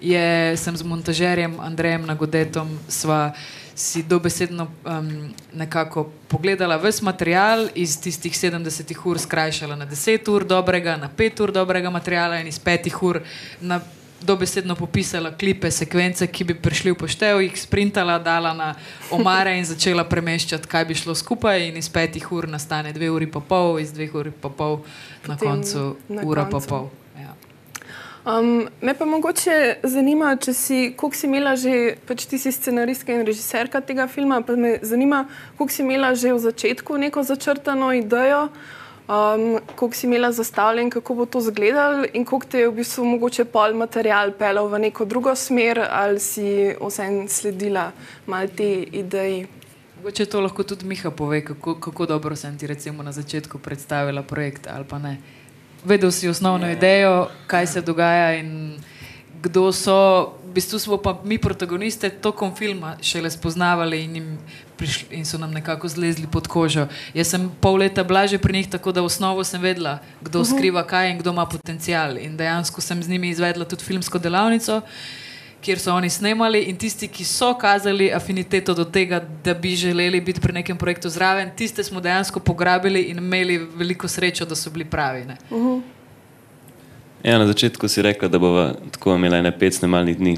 sem z montažerjem Andrejem Nagodetom sva si dobesedno nekako pogledala ves material, iz tistih 70 ur skrajšala na 10 ur dobrega, na 5 ur dobrega materiala in iz 5 ur na dobesedno popisala klipe, sekvence, ki bi prišli v poštev, jih sprintala, dala na omare in začela premeščati, kaj bi šlo skupaj in iz 5 ur nastane 2 uri pa pol, iz 2 uri pa pol na koncu ura pa pol. Ja. Me pa mogoče zanima, koliko si imela že, pač ti si scenaristka in režiserka tega filma, pa me zanima, koliko si imela že v začetku neko začrtano idejo, koliko si imela zastavljen, kako bo to izgledalo in koliko te je v bistvu mogoče pol material pelal v neko drugo smer ali si vseeno sledila malo te ideji. Mogoče to lahko tudi Miha pove, kako dobro sem ti recimo na začetku predstavila projekt ali pa ne. Vedel si osnovno idejo, kaj se dogaja in kdo so. V bistvu smo pa mi protagoniste tokom filma šele spoznavali in so nam nekako zlezli pod kožo. Jaz sem pol leta bila že pri njih, tako da v osnovu sem vedela, kdo skriva kaj in kdo ima potencial. In dejansko sem z njimi izvedla tudi filmsko delavnico, kjer so oni snemali in tisti, ki so kazali afiniteto do tega, da bi želeli biti pri nekem projektu zraven, tiste smo dejansko pograbili in imeli veliko srečo, da so bili pravi. Ne? Ja, na začetku si rekla, da bova tako imela 5 snemalnih dni.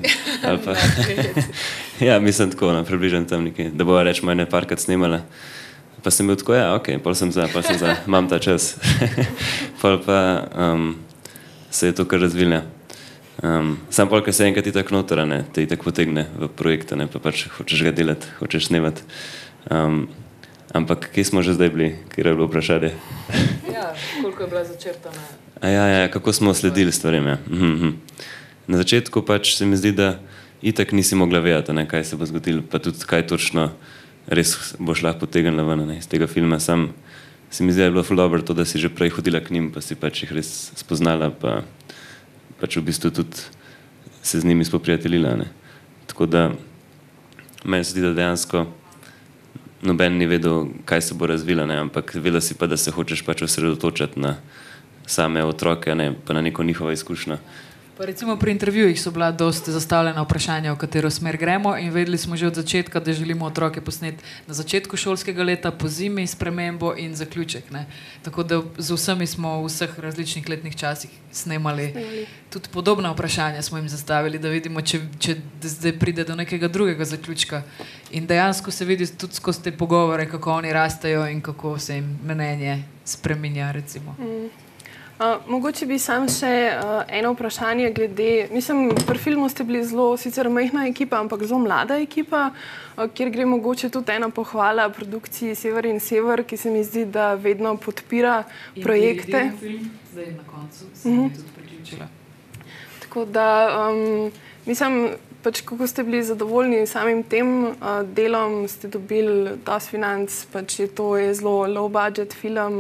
Ja, mislim tako, približno tam nekaj, da bova rečemo parkrat snemala. Pa sem bil tako, ja, ok, pol sem za, imam ta čas. Pol pa se je to kar razvilja. Sam pol, ko se enkrat itak noter, te itak potegne v projekta, pa pač hočeš ga delati, hočeš snemati. Ampak kje smo že zdaj bili, kjer je bilo vprašanje? Ja, koliko je bila začrtana? Ja, kako smo sledili stvarem, ja. Na začetku pač se mi zdi, da itak nisi mogla vedeti, kaj se bo zgodilo, pa tudi kaj točno res boš lahko potegnila ven iz tega filma. Sam se mi zdi, da je bilo ful dobro to, da si že prej hodila k njim, pa si pač jih res spoznala, pa pač v bistvu tudi se z njimi spoprijateljila. Tako da meni se zdi, da dejansko noben ni vedel, kaj se bo razvila, ampak vedela si pa, da se hočeš pač osredotočati na same otroke, pa na neko njihovo izkušnjo. Pa recimo pri intervjujih so bila dosti zastavljena vprašanja, v katero smer gremo in vedeli smo že od začetka, da želimo otroke posneti na začetku šolskega leta, po zimi, spremembo in zaključek. Ne? Tako da z vsemi smo v vseh različnih letnih časih snemali. Tudi podobna vprašanja smo jim zastavili, da vidimo, če zdaj pride do nekega drugega zaključka. In dejansko se vidi tudi skozi te pogovore, kako oni rastejo in kako se jim mnenje spreminja, recimo. Mogoče bi sam še eno vprašanje glede, mislim, pri filmu ste bili zelo sicer majhna ekipa, ampak zelo mlada ekipa, kjer gre mogoče tudi ena pohvala produkciji Sever in Sever, ki se mi zdi, da vedno podpira projekte. In film, zdaj na koncu, se mi tudi priključila. Tako da, mislim, pač kako ste bili zadovoljni samim tem delom, ste dobili dosti financ, pač to je zelo low budget film.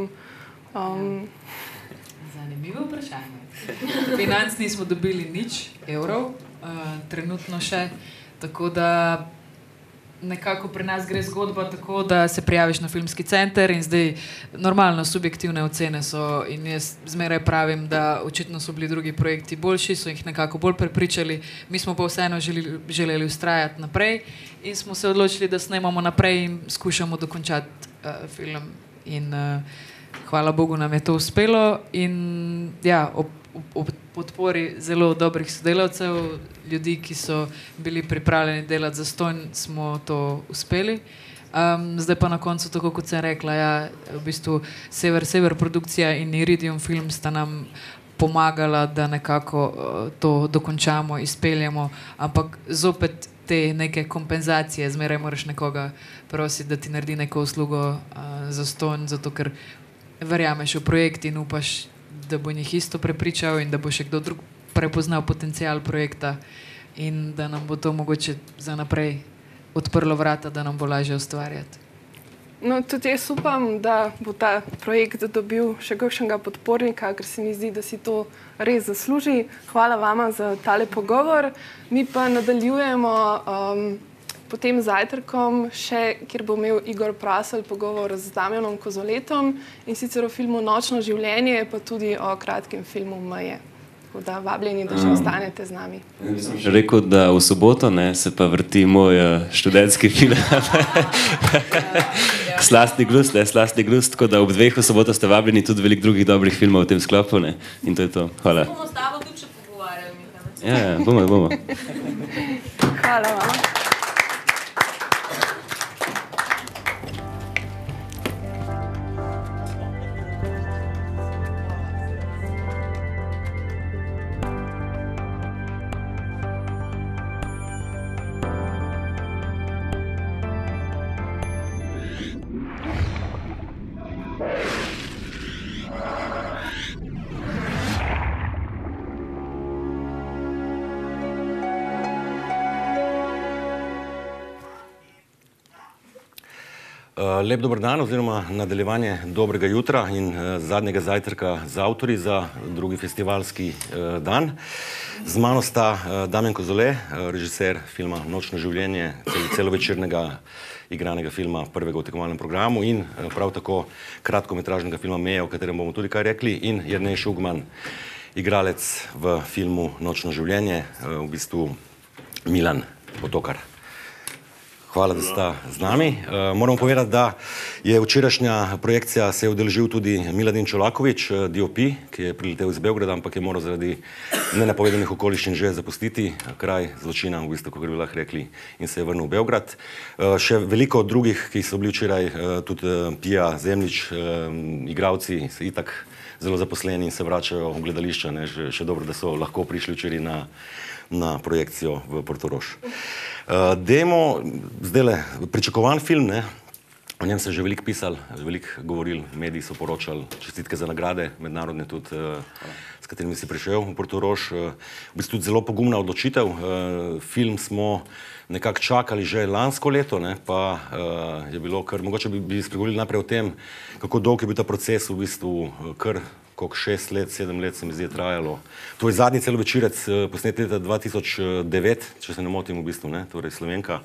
Zanimivo vprašanje. Financ nismo dobili nič evrov, trenutno še, tako da nekako pri nas gre zgodba tako, da se prijaviš na filmski center in zdaj normalno subjektivne ocene so in jaz zmeraj pravim, da očitno so bili drugi projekti boljši, so jih nekako bolj prepričali, mi smo pa vseeno želeli ustrajati naprej in smo se odločili, da snemamo naprej in skušamo dokončati film in hvala Bogu nam je to uspelo in ja, ob podpori zelo dobrih sodelavcev, ljudi, ki so bili pripravljeni delati zastonj, smo to uspeli. Zdaj pa na koncu, tako kot sem rekla, ja, v bistvu Sever produkcija in Iridium film sta nam pomagala, da nekako to dokončamo, izpeljemo, ampak zopet te neke kompenzacije, zmeraj moraš nekoga prositi, da ti naredi neko uslugo zastonj, zato ker verjameš v projekt in upaš, da bo njih isto prepričal in da bo še kdo drug prepoznal potencial projekta in da nam bo to mogoče za naprej odprlo vrata, da nam bo lažje ustvarjati. No, tudi jaz upam, da bo ta projekt dobil še kakšnega podpornika, ker se mi zdi, da si to res zasluži. Hvala vama za tale pogovor. Mi pa nadaljujemo potem zajtrkom še, kjer bo imel Igor Prasel pogovor z Damjanom Kozoletom in sicer o filmu Nočno življenje, pa tudi o kratkem filmu Meje. Tako da vabljeni, da še ostanete z nami. Rekel, da v soboto se pa vrti moj študentski film. Slastni glust, tako da ob 2 v soboto ste vabljeni, tudi veliko drugih dobrih filmov v tem sklopu. In to je to. Hvala. Bomo s tabo tudi še pogovarjali. Ja, bomo. Hvala vam. Lep dober dan oziroma nadaljevanje dobrega jutra in zadnjega zajtrka z avtorji za drugi festivalski dan. Z mano sta Damjan Kozole, režiser filma Nočno življenje, celovečernega igranega filma prvega v tekmovalnem programu in prav tako kratkometražnega filma Meja, o katerem bomo tudi kaj rekli, in Jernej Šugman, igralec v filmu Nočno življenje, v bistvu Milan Potokar. Hvala, da sta z nami. Moramo povedati, da je včerajšnja projekcija se udeležil tudi Miladin Čolaković, DOP, ki je priletel iz Beograda, ampak je moral zaradi nenapovedanih okoliščin že zapustiti kraj zločina, v bistvu, kako bi lahko rekli, in se je vrnil v Beograd. Še veliko drugih, ki so bili včeraj, tudi Pija Zemljič, igralci, so itak zelo zaposleni in se vračajo v gledališča, še dobro, da so lahko prišli včeraj na projekcijo v Portorož. Demo, zdajle, pričakovan film, o njem se je že veliko pisal, veliko govoril, mediji so poročali, čestitke za nagrade, mednarodne tudi, s katerimi si prišel v Portorož. V bistvu zelo pogumna odločitev. Film smo nekako čakali že lansko leto, pa je bilo kar, mogoče bi spregovorili najprej o tem, kako dolg je bil ta proces, v bistvu kar koliko 6 let, 7 let se mi zdi trajalo. To je zadnji celovečerec, posnet leta 2009, če se ne motim, v bistvu, torej Slovenka.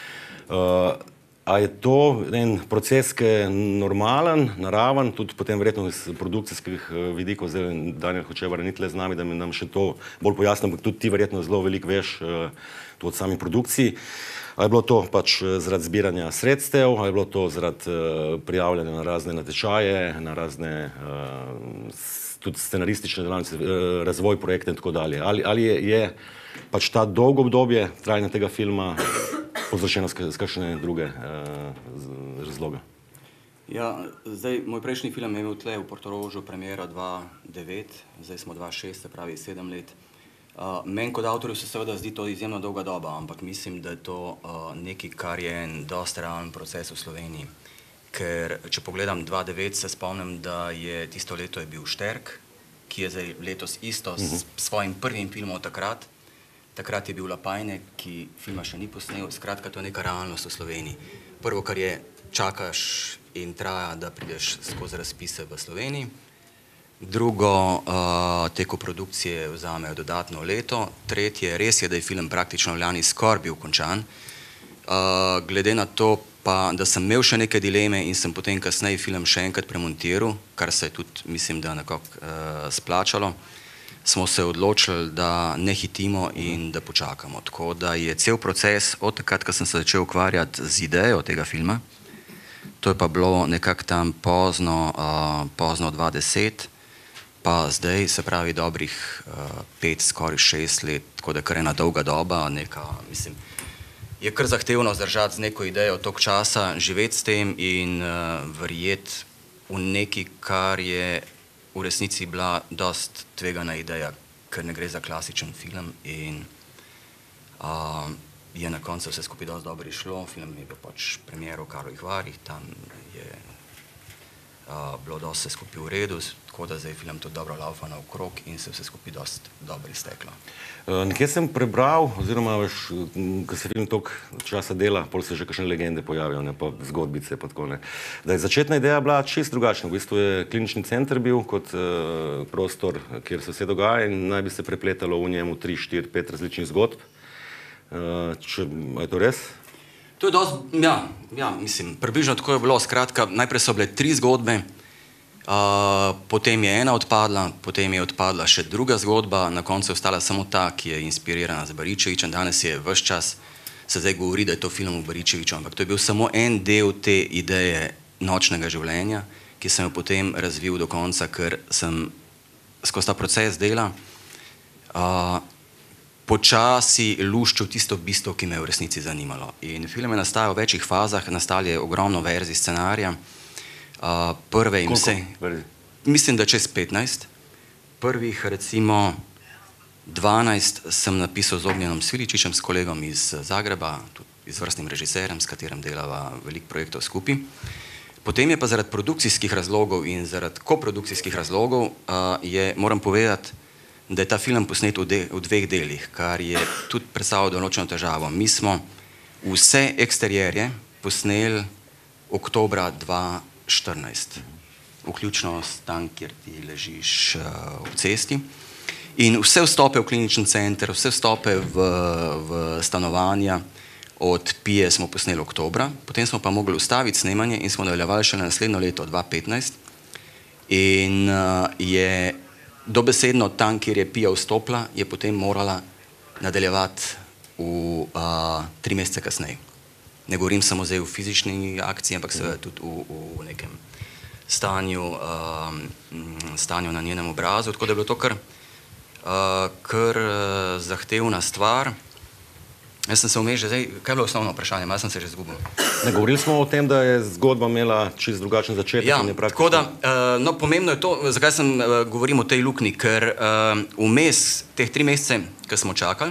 A je to en proces, ki je normalen, naraven, tudi potem verjetno iz produkcijskih vidikov, zdaj Daniel Hočevar ni tle z nami, da mi nam še to bolj pojasni, ampak tudi ti verjetno zelo veliko veš tudi od sami produkciji. A je bilo to pač zaradi zbiranja sredstev, a je bilo to zaradi prijavljanja na razne natečaje, na razne tudi scenaristične delavnice, razvoj projekta in tako dalje. Ali je pač ta dolgo obdobje trajanja tega filma povzročeno z kakšne druge razloge? Ja, zdaj, moj prejšnji film je imel tle v Portorožu premiero 2009, zdaj smo 2006, se pravi 7 let. Meni kot avtorju se seveda zdi to izjemno dolga doba, ampak mislim, da je to nekaj, kar je en dosti realen proces v Sloveniji. Ker, če pogledam 2009, se spomnim, da je tisto leto je bil Šterk, ki je zdaj letos isto s svojim prvim filmom takrat. Takrat je bil Lapajne, ki filma še ni posnel. Skratka, to je neka realnost v Sloveniji. Prvo, kar je, čakaš in traja, da prideš skozi razpise v Sloveniji. Drugo, te koprodukcije vzamejo dodatno leto. Tretje, res je, da je film praktično lani skoraj bil končan. Glede na to pa, da sem imel še neke dileme in sem potem kasneje film še enkrat premontiral, kar se je tudi, mislim, da nekako splačalo, smo se odločili, da ne hitimo in da počakamo. Tako da je cel proces od takrat, ko sem se začel ukvarjati z idejo tega filma, to je pa bilo nekako tam pozno 2010, pa zdaj, se pravi, dobrih 5, skoraj 6 let, tako da kar ena dolga doba, neka, mislim, je kar zahtevno zdržati z neko idejo toliko časa, živeti s tem in verjeti v nekaj, kar je v resnici bila dost tvegana ideja, ker ne gre za klasičen film in je na koncu vse skupaj dosti dobro išlo. Film je bil pač premiero v Karlovih Varih, tam je bilo dosti vse skupaj v redu, tako da zdaj film tudi dobro laufa naokrog in se vse skupaj dosti dobro izteklo. Nekje sem prebral, oziroma veš, ko se film toliko časa dela, pol se že kakšne legende pojavijo, pa zgodbice, pa tako ne. Da je začetna ideja bila čisto drugačna. V bistvu je klinični center bil kot prostor, kjer se vse dogaja in naj bi se prepletalo v njemu 3, 4, 5 različnih zgodb. Je to res? To je dosti, ja, mislim, približno tako je bilo. Skratka, najprej so bile 3 zgodbe, Potem je ena odpadla, potem je odpadla še druga zgodba, na koncu je ostala samo ta, ki je inspirirana z Baričevičem. Danes je ves čas, se zdaj govori, da je to film o Baričeviču, ampak to je bil samo en del te ideje Nočnega življenja, ki sem jo potem razvil do konca, ker sem skozi ta proces dela počasi luščil tisto bistvo, ki me je v resnici zanimalo. In film je nastajal v večjih fazah, nastalo je ogromno verzij scenarija, prve in vse. Mislim, da čez 15. Prvih recimo 12 sem napisal z Ognjenom Sviličičem, s kolegom iz Zagreba, tudi izvrstnim režiserjem, s katerim delava veliko projektov skupaj. Potem je pa zaradi produkcijskih razlogov in zaradi koprodukcijskih razlogov moram povedati, da je ta film posnet v dveh delih, kar je tudi predstavljalo določeno težavo. Mi smo vse eksterierje posneli oktobra 2014, vključno s tam, kjer ti ležiš v cesti. In vse vstope v klinični center, vse vstope v stanovanja od Pije smo posneli oktobra, potem smo pa mogli ustaviti snemanje in smo nadaljevali še naslednjo leto, 2015. In je dobesedno tam, kjer je Pija vstopila, je potem morala nadaljevati v 3 mesece kasneje. Ne govorim samo zdaj v fizični akciji, ampak seveda tudi v nekem stanju na njenem obrazu, tako da je bilo to kar zahtevna stvar. Jaz sem se vmes že zdaj, kaj je bilo osnovno vprašanje, malo sem se že zgubil. Ne, govorili smo o tem, da je zgodba imela čisto drugačen začetek. Ja, tako da, no, pomembno je to, zakaj govorim o tej luknji, ker vmes teh 3 mesece, ki smo čakali,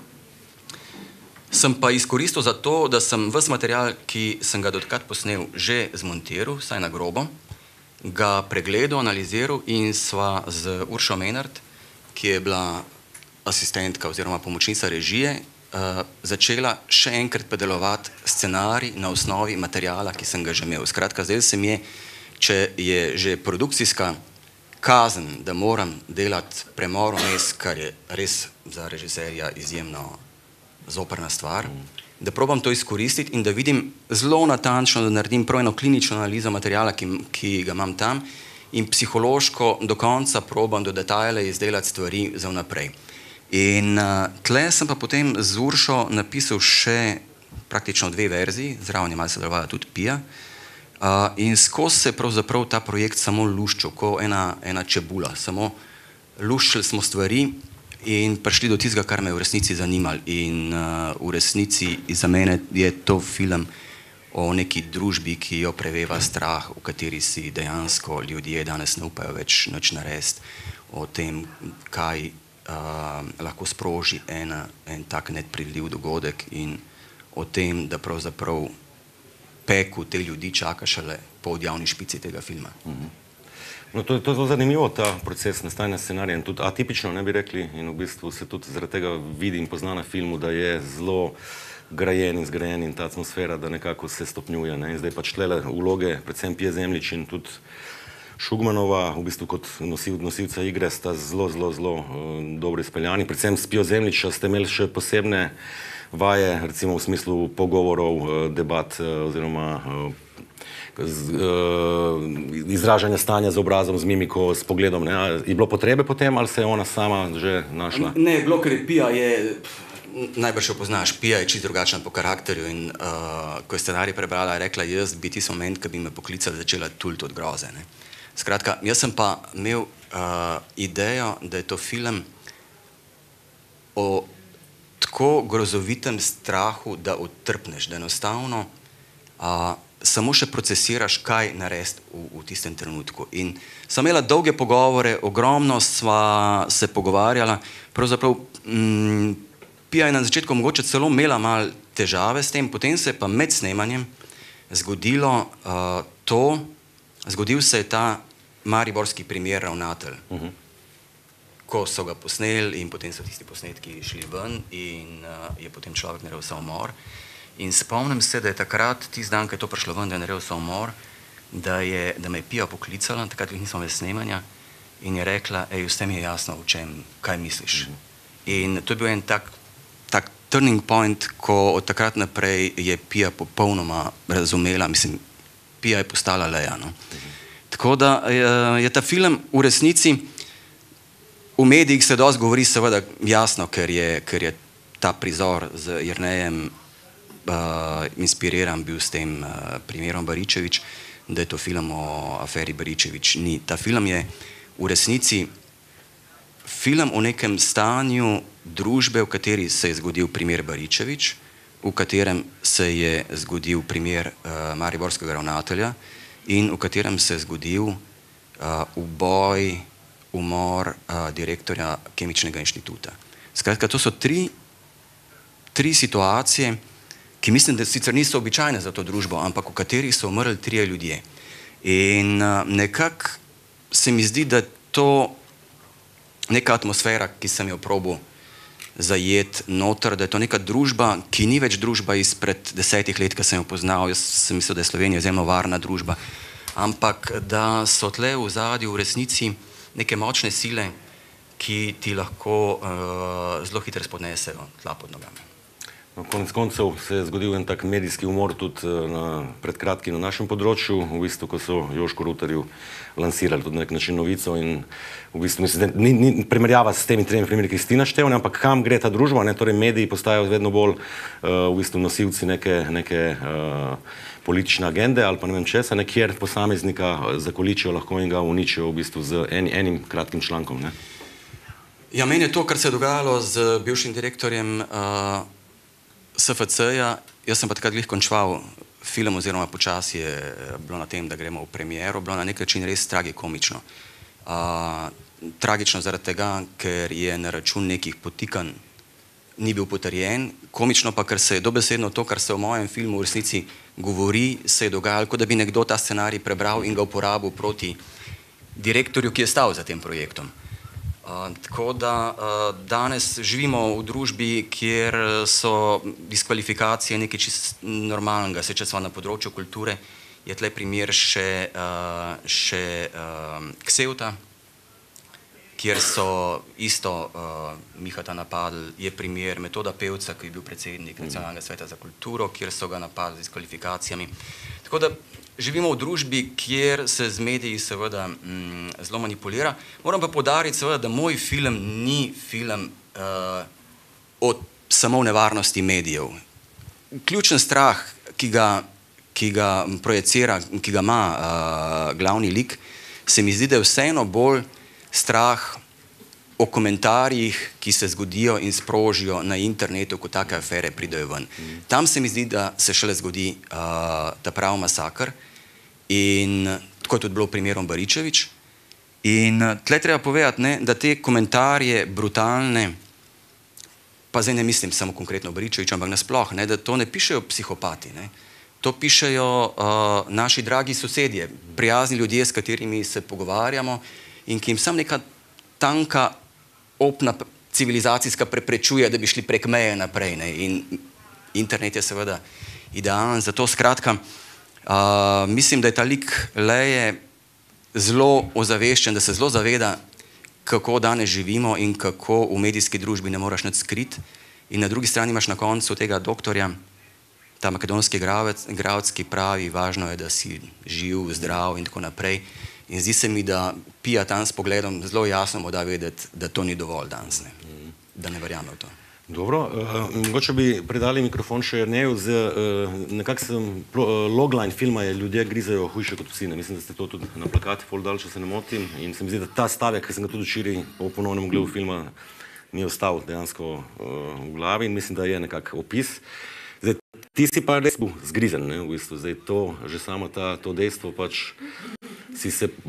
sem pa izkoristil za to, da sem ves material, ki sem ga dotkrat posnel, že zmontiral, vsaj na grobo, ga pregledal, analiziral in sva z Uršo Menard, ki je bila asistentka oziroma pomočnica režije, začela še enkrat predelovati scenarij na osnovi materijala, ki sem ga že imel. Skratka, zdaj se mi je, če je že produkcijska kazen, da moram delati premor vmes, kar je res za režiserja izjemno zoprna stvar, da probam to izkoristiti in da vidim zelo natančno, da naredim prav eno klinično analizo materijala, ki ga imam tam, in psihološko do konca probam do detajle izdelati stvari za vnaprej. In tle sem pa potem z Uršo napisal še praktično 2 verziji, zraven je malo sodelovala tudi Pija, in skozi se pravzaprav ta projekt samo luščil, kot ena čebula, samo luščili smo stvari in prišli do tistega, kar me je v resnici zanimalo. In v resnici za mene je to film o neki družbi, ki jo preveva strah, v kateri si dejansko ljudje danes ne upajo več nič narediti, o tem, kaj lahko sproži en tak nepredvidljiv dogodek in o tem, da pravzaprav peku te ljudi čaka šele po odjavni špici tega filma. No, to je zelo zanimivo, ta proces nastajanja scenarija in tudi atipično, ne bi rekli, in v bistvu se tudi zaradi tega vidi in pozna na filmu, da je zelo grajen in zgrajen in ta atmosfera, da nekako se stopnjuje. In zdaj pač tlele vloge, predvsem Pije Zemljič in tudi Šugmanova, v bistvu kot nosilca igre, sta zelo dobro izpeljani. Predvsem s Pijo Zemljič ste imeli še posebne vaje, recimo v smislu pogovorov, debat oziroma izražanja stanja z obrazom, z mimiko, s pogledom. Je bilo potrebe potem ali se je ona sama že našla? Ne, bilo, ker Pija je, najbrž jo poznaš, Pija je čisto drugačna po karakterju in ko je scenarij prebrala, je rekla, jaz bi tisti moment, ko bi me poklicala, začela tuliti od groze. Skratka, jaz sem pa imel idejo, da je to film o tako grozovitem strahu, da utrpneš, da enostavno samo še procesiraš, kaj narediti v tistem trenutku. In sem imela dolge pogovore, ogromno sva se pogovarjala, pravzaprav Pija je na začetku mogoče celo imela malo težave s tem, potem se je pa med snemanjem zgodilo zgodil se je ta mariborski primer Ravnatelj, ko so ga posneli in potem so tisti posnetki šli ven in je potem človek naredil samomor. In spomnim se, da je takrat, tisti dan, ko je to prišlo ven, da je naredil samomor, da me je Pija poklicala, takrat nismo več snemanja, in je rekla, vse mi je jasno, kaj misliš. In to je bil en tak turning point, ko od takrat naprej je Pija popolnoma razumela, mislim, Pija je postala Leja. Tako Tako da je ta film v resnici, v medijih se dosti govori seveda jasno, ker je ta prizor z Jernejem inspiriran bil s tem primerom Baričevič, da je to film o aferi Baričevič. Ni. Ta film je v resnici film o nekem stanju družbe, v kateri se je zgodil primer Baričevič, v katerem se je zgodil primer mariborskega ravnatelja in v katerem se je zgodil umor direktorja Kemičnega inštituta. Skratka, to so tri situacije, ki mislim, da sicer niso običajne za to družbo, ampak v katerih so umrli 3 ljudje. In nekako se mi zdi, da je to neka atmosfera, ki sem jo probal zajeti noter, da je to neka družba, ki ni več družba izpred 10 let, ki sem jo poznal. Jaz sem mislil, da je Slovenija izjemno varna družba. Ampak da so tle v ozadju v resnici neke močne sile, ki ti lahko zelo hitro spodnesejo tla pod nogami. Konec koncev se je zgodil en tak medijski umor tudi pred kratkim na našem področju, v bistvu, ko so Jožku Rutarju lansirali tudi na nek način novico in v bistvu mislim, da ni primerjava s temi 3 primeri, ki si ti naštel, ampak kam gre ta družba, torej mediji postajajo vedno bolj v bistvu nosilci neke politične agende ali pa ne vem česa, kjer posameznika zakoličijo lahko in ga uničijo v bistvu z enim kratkim člankom. Ja, meni je to, kar se je dogajalo z bivšim direktorjem SFC-ja, jaz sem pa takrat glih končal film oziroma počasi je bilo na tem, da gremo v premiero, bilo na nek način res tragikomično. Tragično zaradi tega, ker je na račun nekih podtikanj ni bil potrjen, komično pa, ker se je dobesedno to, kar se v mojem filmu v resnici govori, se je dogajalo, kot da bi nekdo ta scenarij prebral in ga uporabil proti direktorju, ki je stal za tem projektom. Tako da danes živimo v družbi, kjer so diskvalifikacije nekaj čist normalnega. Se če smo na področju kulture, je tle primer še Ksevta, kjer so isto Mihata napadli, je primer Metoda Pevca, ki je bil predsednik Nacionalnega sveta za kulturo, kjer so ga napadli z diskvalifikacijami. Tako da živimo v družbi, kjer se z mediji seveda zelo manipulira. Moram pa poudariti seveda, da moj film ni film o samo nevarnosti medijev. Ključen strah, ki ga projecira, ki ga ima glavni lik, se mi zdi, da je vseeno bolj strah o komentarjih, ki se zgodijo in sprožijo na internetu, ko take afere pridejo ven. Tam se mi zdi, da se šele zgodi ta pravi masakr in tako je tudi bilo v primeru Baričevič. In tle treba povedati, da te komentarje brutalne, pa zdaj ne mislim samo konkretno Baričevič, ampak nasploh, da to ne pišejo psihopati, to pišejo naši dragi sosedje, prijazni ljudje, s katerimi se pogovarjamo in ki jim sam neka tanka opna civilizacijska preprečuje, da bi šli prek meje naprej. In internet je seveda idealen. Zato skratka, mislim, da je ta lik Leje zelo ozaveščen, da se zelo zaveda, kako danes živimo in kako v medijski družbi ne moraš nič skriti. In na drugi strani imaš na koncu tega doktorja, ta makedonski igralec, ki pravi, važno je, da si živ, zdrav in tako naprej. In zdi se mi, da Pija tam s pogledom zelo jasno mu da vedeti, da to ni dovolj danes, da ne verjame v to. Dobro, mogoče bi predali mikrofon še Jerneju z nekakšen logline filma je Ljudje grizejo hujše kot psi. Mislim, da ste to tudi na plakati pol dal, če se ne motim. In se mi zdi, da ta stavek, ki sem ga tudi včeraj po ponovnem ogledu filma, mi je ostal dejansko v glavi in mislim, da je nekak opis. Zdaj, ti si pa res bil zgrizen, v bistvu. Zdaj, to, že samo to dejstvo pač ti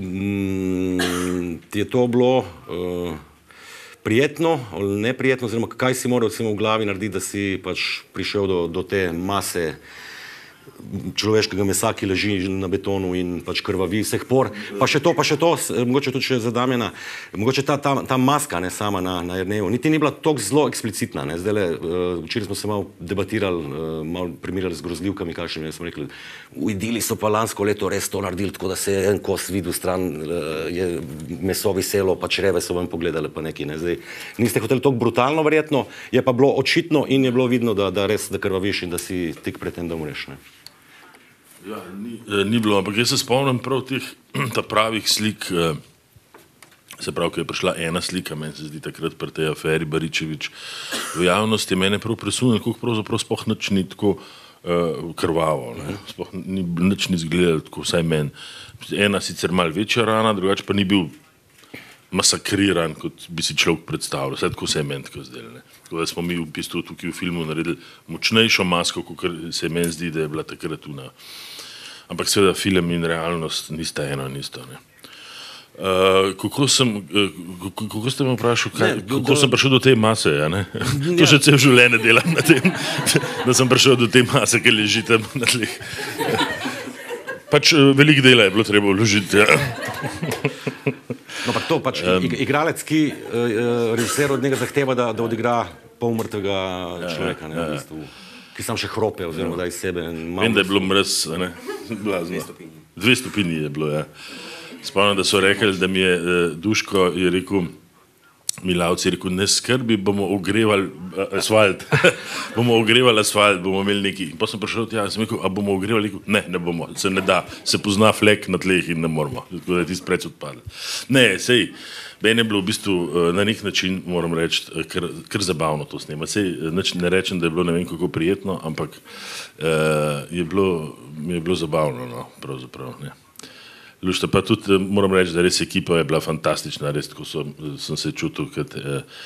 je to bilo prijetno ali neprijetno, oziroma kaj si moral v glavi narediti, da si pač prišel do te mase človeškega mesa, ki leži na betonu in pač krvavi vseh por. Pa še to, mogoče tudi še za Damjana, mogoče ta maska sama na Jerneju, niti ni bila toliko zelo eksplicitna. Zdajle, včeraj smo se malo debatirali, malo primerjali z grozljivkami, kakšne smo rekli, v idili so pa lansko leto res to naredili, tako da se je en kos videl stran, je meso viselo, pa čreve so vam pogledali pa neki. Zdaj, niste hoteli toliko brutalno verjetno, je pa bilo očitno in je bilo vidno, da res da krvaviš in da si tik pred tem, da umreš. Ja, ni bilo, ampak jaz se spomnim prav teh pravih slik, se pravi, ko je prišla ena slika, meni se zdi takrat pri tej aferi Baričevič v javnosti, mene prav presunil, koliko pravzaprav sploh nič ni tako krvavo, sploh nič ni izgledalo tako, vsaj meni. Ena sicer malo večja rana, drugače pa ni bil masakriran, kot bi si človek predstavljal, vse tako se je meni tako zdelo. Tako da smo mi v bistvu tukaj v filmu naredili močnejšo masko, kot se meni zdi, da je bila takrat tuna. Ampak seveda film in realnost nista eno in isto, ne. Kako ste me vprašali, kako sem prišel do te mase, ja, ne? To že cel življenje delam na tem, da sem prišel do te mase, ki leži tam na tleh. Pač veliko dela je bilo treba vložiti, ja. No, pa to pač igralec, ki režiser od njega zahteva, da odigra polmrtvega človeka, ne, v bistvu, ki sam še hrope, oziroma da iz sebe. Vem, da je bilo mrz, ne, blazno. 2 stopinji je bilo, ja. Spomnim, da so rekli, da mi je Duško, je rekel, Milavci, je rekel, ne skrbi, bomo ogrevali asfalt, bomo imeli neki. In pa sem prišel tja, sem rekel, a bomo ogrevali? Ne bomo, se ne da, se pozna flek na tleh in ne moramo, tako da je tisti preč odpadel. Ne, sej, meni je bilo v bistvu na nek način, moram reči, kar zabavno to snema. Sej, ne rečem, da je bilo ne vem kako prijetno, ampak mi je bilo zabavno, no, pravzaprav, ne. Lušta, pa tudi moram reči, da res ekipa je bila fantastična, res tako sem se čutil kot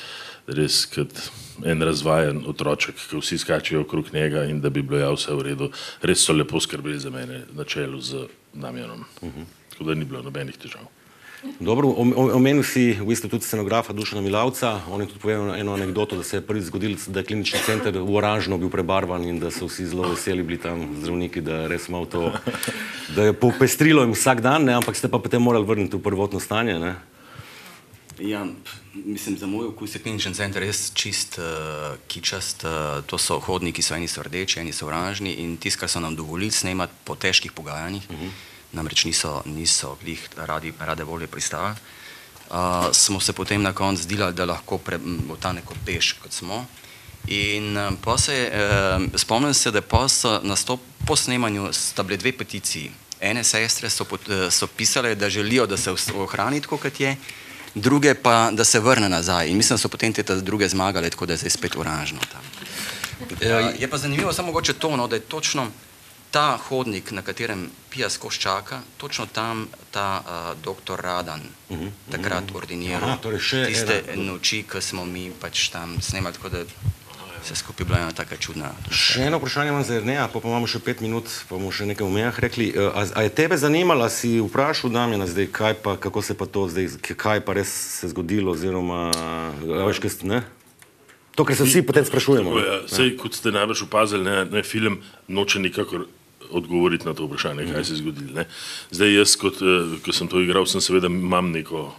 en razvajen otroček, ki vsi skačejo okrog njega in da bi bilo ja vse v redu. Res so lepo skrbeli za mene na čelu z Damjanom, tako da ni bilo nobenih težav. Dobro, omenil si v bistvu tudi scenografa Dušana Milavca, on je tudi povedal eno anekdoto, da se je prvič zgodilo, da je klinični center v oranžno bil prebarvan in da so vsi zelo veseli bili tam zdravniki, da je res malo to, da je popestrilo jim vsak dan, ne, ampak ste pa potem morali vrniti v prvotno stanje, ne? Ja, mislim, za moj okus je klinični center res čist kičast, to so hodniki, eni so rdeči, eni so oranžni in tisto, kar so nam dovolili snemati po težkih pogajanjih, namreč niso glih rade volje pristali, smo se potem na koncu zdilali, da lahko otanek kot peš, kot smo. In spomnim se, da po snemanju sta bile 2 peticiji. Ene sestre so pisale, da želijo, da se ohrani tako, kot je, druge pa, da se vrne nazaj. In mislim, da so potem te druge zmagale, tako da je zdaj spet oranžno tam. Je pa zanimivo samo mogoče to, da je točno ta hodnik, na katerem Pija skozi čaka, točno tam ta doktor Radan takrat ordiniral. Tiste noči, ko smo mi pač tam snemali, tako da vse skupaj bila ena taka čudna. Še eno vprašanje imam za Jerneja, pa imamo še 5 minut, pa bomo še nekaj o mejah rekli. A je tebe zanimalo, si vprašal Damjana zdaj, kako se pa to zdaj, kaj pa res se zgodilo, oziroma, veš, kaj ste, ne? To, kar se vsi potem sprašujemo. Sej, kot ste najbrž opazili, ne, film noče nikakor odgovoriti na to vprašanje, kaj se je zgodilo. Zdaj jaz, ko sem to igral, sem seveda imel neko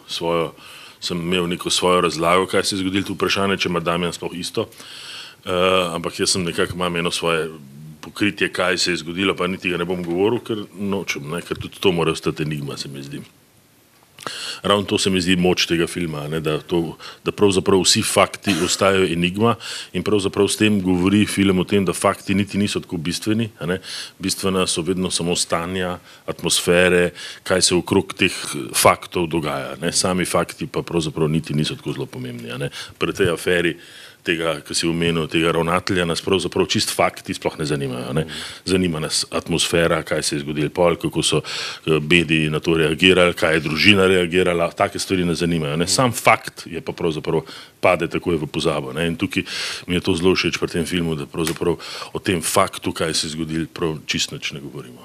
svojo razlago, kaj se je zgodilo, to vprašanje, če ima Damjan sploh isto, ampak jaz sem nekako imam eno svoje pokritje, kaj se je zgodilo, pa niti ga ne bom govoril, ker nočem, ker tudi to mora ostati enigma, se mi zdi. Ravno to se mi zdi moč tega filma, da pravzaprav vsi fakti ostajajo enigma in pravzaprav s tem govori film o tem, da fakti niti niso tako bistveni. Bistvena so vedno samo stanja, atmosfere, kaj se okrog teh faktov dogaja. Sami fakti pa pravzaprav niti niso tako zelo pomembni. Pri tej aferi tega, ki si omenil, tega ravnatelja, nas pravzaprav čist fakti sploh ne zanimajo. Zanima nas atmosfera, kaj se je zgodilo pol, kako so mediji na to reagirali, kaj je družina reagirala, take stvari ne zanimajo. Sam fakt je pa pravzaprav pade takoj v pozabo. In tukaj mi je to zelo všeč pri tem filmu, da pravzaprav o tem faktu, kaj se je zgodilo, prav čist nič ne govorimo.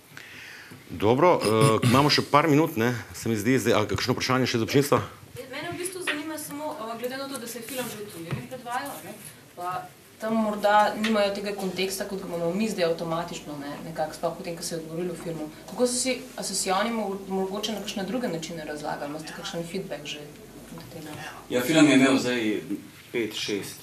Dobro, imamo še par minut, se mi zdi, ali kakšno vprašanje še za občinstvo? Mene v bistvu zanima samo, glede na to, da se je film že v tujini predvajal, pa tam morda nimajo tega konteksta, kot ga imamo mi zdaj avtomatično, nekako sploh potem, ko se je govorilo o filmu. Kako so si asocioni mogoče na kakšne druge načine razlagali? Imate kakšen feedback že na tega? Ja, film je imel zdaj 5-6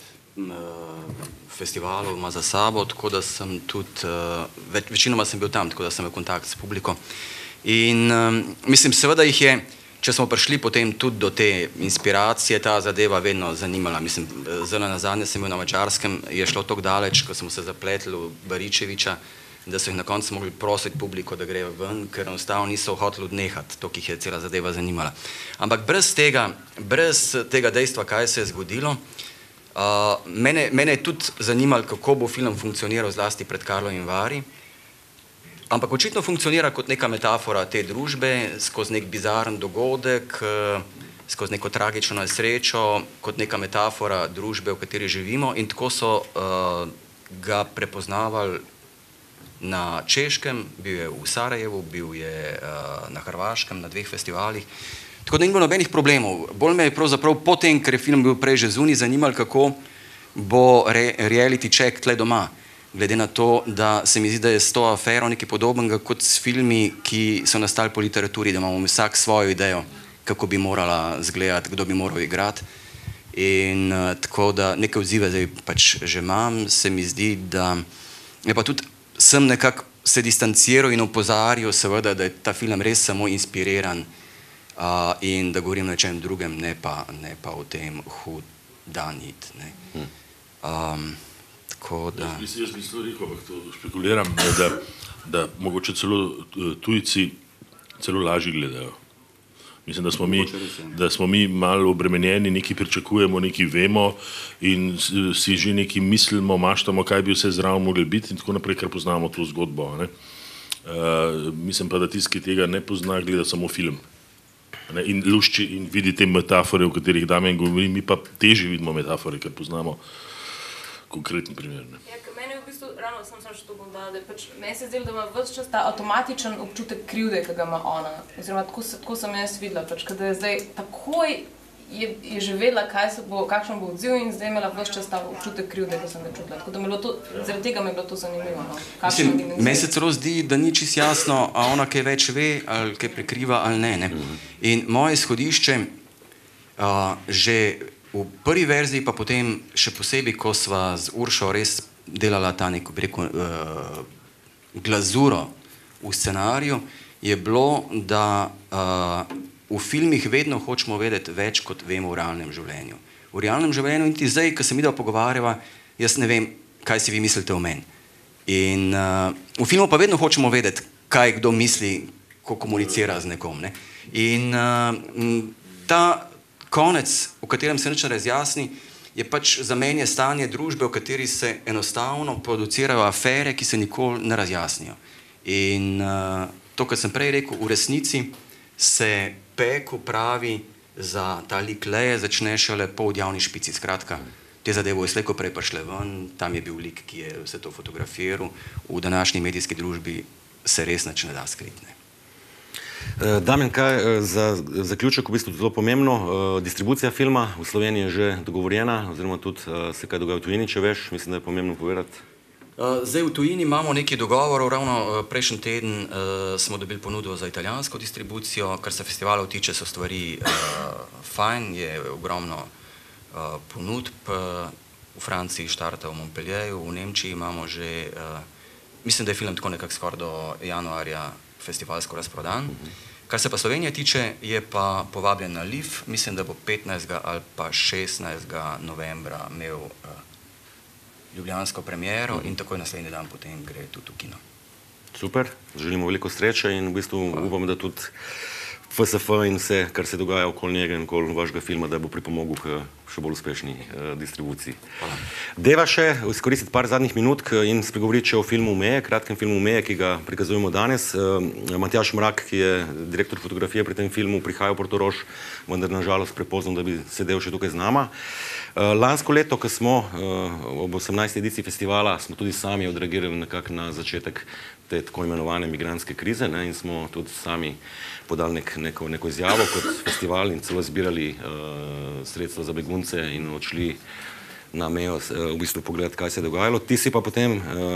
festivalov ima za sabo, tako da sem tudi, večinoma sem bil tam, tako da sem v kontakt s publiko. In mislim, seveda jih je, če smo prišli potem tudi do te inspiracije, ta zadeva vedno zanimala. Mislim, zelo nazadnje sem bil na Madžarskem, je šlo tako daleč, ko smo se zapletli v Baričeviča, da so jih na koncu mogli prositi publiko, da grejo ven, ker enostavno niso hoteli odnehati, to, ki jih je cela zadeva zanimala. Ampak brez tega dejstva, kaj se je zgodilo, mene je tudi zanimalo, kako bo film funkcioniral zlasti pred Karlovim Vari, ampak očitno funkcionira kot neka metafora te družbe, skozi nek bizaren dogodek, skozi neko tragično nesrečo, kot neka metafora družbe, v kateri živimo, in tako so ga prepoznavali na Češkem, bil je v Sarajevu, bil je na Hrvaškem, na 2 festivalih. Tako da ni bilo nobenih problemov. Bolj me je pravzaprav potem, ker je film bil prej že zunaj, zanimalo, kako bo reality check tle doma. Glede na to, da se mi zdi, da je s to afero nekaj podobnega kot s filmi, ki so nastali po literaturi, da imamo vsak svojo idejo, kako bi morala zgledati, kdo bi moral igrati. In tako da neke odzive zdaj pač že imam, se mi zdi, da je pa tudi sem nekako se distanciral in opozarjal seveda, da je ta film res samo inspiriran in da govorim na čem drugem, ne pa o tem who done it. Tako da... Jaz bi zelo rekel, ampak to špekuliram, da mogoče celo tujci celo lažje gledajo. Mislim, da smo mi malo obremenjeni, nekaj pričakujemo, nekaj vemo in si že nekaj mislimo, maštamo, kaj bi vse zraven mogli biti in tako naprej, ker poznamo to zgodbo. Mislim pa, da tisti, ki tega ne pozna, gleda samo film. In lušči in vidi te metafore, o katerih Damjan govori, mi pa težje vidimo metafore, ker poznamo konkreten primer. Meni je v bistvu, ravno sem še to bom dala, da meni se zdelo, da ima ves čas ta avtomatičen občutek krivde, ki ga ima ona. Oziroma, tako sem jaz videla, kada je zdaj takoj je že vedela, kakšen bo odziv in zdaj imela ves čas ta občutek krivde, ki sem ga čutila. Tako da zaradi tega mi je bilo to zanimivo. Meni se celo zdi, da ni čisto jasno, a ona kaj več ve, ali kaj prekriva, ali ne. In moje izhodišče že v prvi verziji, pa potem še posebej, ko sva z Uršo res delala ta neko, bi rekel, glazuro v scenariju, je bilo, da v filmih vedno hočemo vedeti več, kot vemo v realnem življenju. V realnem življenju, in ti zdaj, ko se midva pogovarjava, jaz ne vem, kaj si vi mislite o meni. In v filmu pa vedno hočemo vedeti, kaj kdo misli, ko komunicira z nekom. In ta konec, v katerem se nič ne razjasni, je pač za meni stanje družbe, v kateri se enostavno producirajo afere, ki se nikoli ne razjasnijo. In to, kar sem prej rekel, v resnici se Peko pravi za ta lik Leje, začne šele po Odjavni špici. Skratka, te zadeve je slejko prej prišle ven, tam je bil lik, ki je vse to fotografiral. V današnji medijski družbi se res nič ne da skriti. Damjan, kaj za zaključek, v bistvu zelo pomembno, distribucija filma v Sloveniji je že dogovorjena, oziroma tudi se kaj dogaja v tujini, če veš, mislim, da je pomembno povedati. Zdaj v tujini imamo nekaj dogovorov, ravno prejšnji teden smo dobili ponudbo za italijansko distribucijo, kar se festivalov tiče, so stvari fajn, je ogromno ponudb, v Franciji štarta v Montpellieru, v Nemčiji imamo že, mislim, da je film tako nekako skoraj do januarja festivalsko razprodan. Kar se pa Slovenije tiče, je pa povabljen na LIF, mislim, da bo 15. ali pa 16. novembra imel ljubljansko premiero in takoj naslednji dan potem gre tudi v kino. Super, želimo veliko sreče in v bistvu upam, da tudi FSF in vse, kar se dogaja okoli njega in okoli vašega filma, da bo pripomogel k še bolj uspešni distribuciji. Deva še izkoristiti par zadnjih minut in spregovoriti še o filmu Meje, kratkem filmu Meje, ki ga prikazujemo danes. Matjaž Mrak, ki je direktor fotografije pri tem filmu, prihaja v Portorož, vendar nažalost prepozno, da bi sedel še tukaj z nama. Lansko leto, ko smo ob 18. ediciji festivala, smo tudi sami odreagirali nekako na začetek te tako imenovane migrantske krize in smo tudi sami podali neko izjavo kot festival in celo zbirali sredstva za begunce in odšli na mejo v bistvu pogledati, kaj se je dogajalo. Ti si pa potem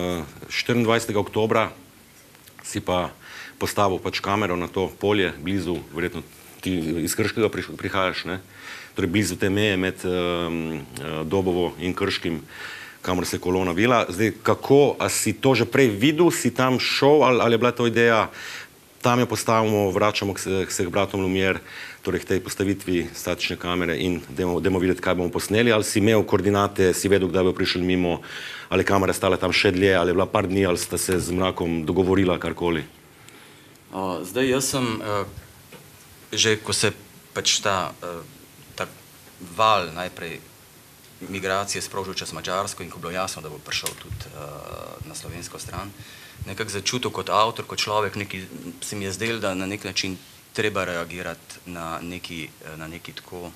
24. oktobra si pa postavil pač kamero na to polje blizu, verjetno ti iz Krškega prihajaš, torej blizu te meje med Dobovo in Krškim, kamor se je kolona vila. Zdaj, kako, a si to že prej videl, si tam šel ali je bila to ideja tam jo postavimo, vračamo k vseh bratom Lumière, torej k tej postavitvi statične kamere in dajmo videti, kaj bomo posneli, ali si imel koordinate, si vedel, kdaj bo prišel mimo, ali kamera stala tam še dlje, ali je bila par dni, ali sta se z Mrakom dogovorila karkoli. Zdaj, jaz sem, že ko se pač ta val najprej migracije sprožil čez Madžarsko in ko bilo jasno, da bo prišel tudi na slovensko stran, nekako začutil kot avtor, kot človek, se mi je zdel, da na nek način treba reagirati na neki tako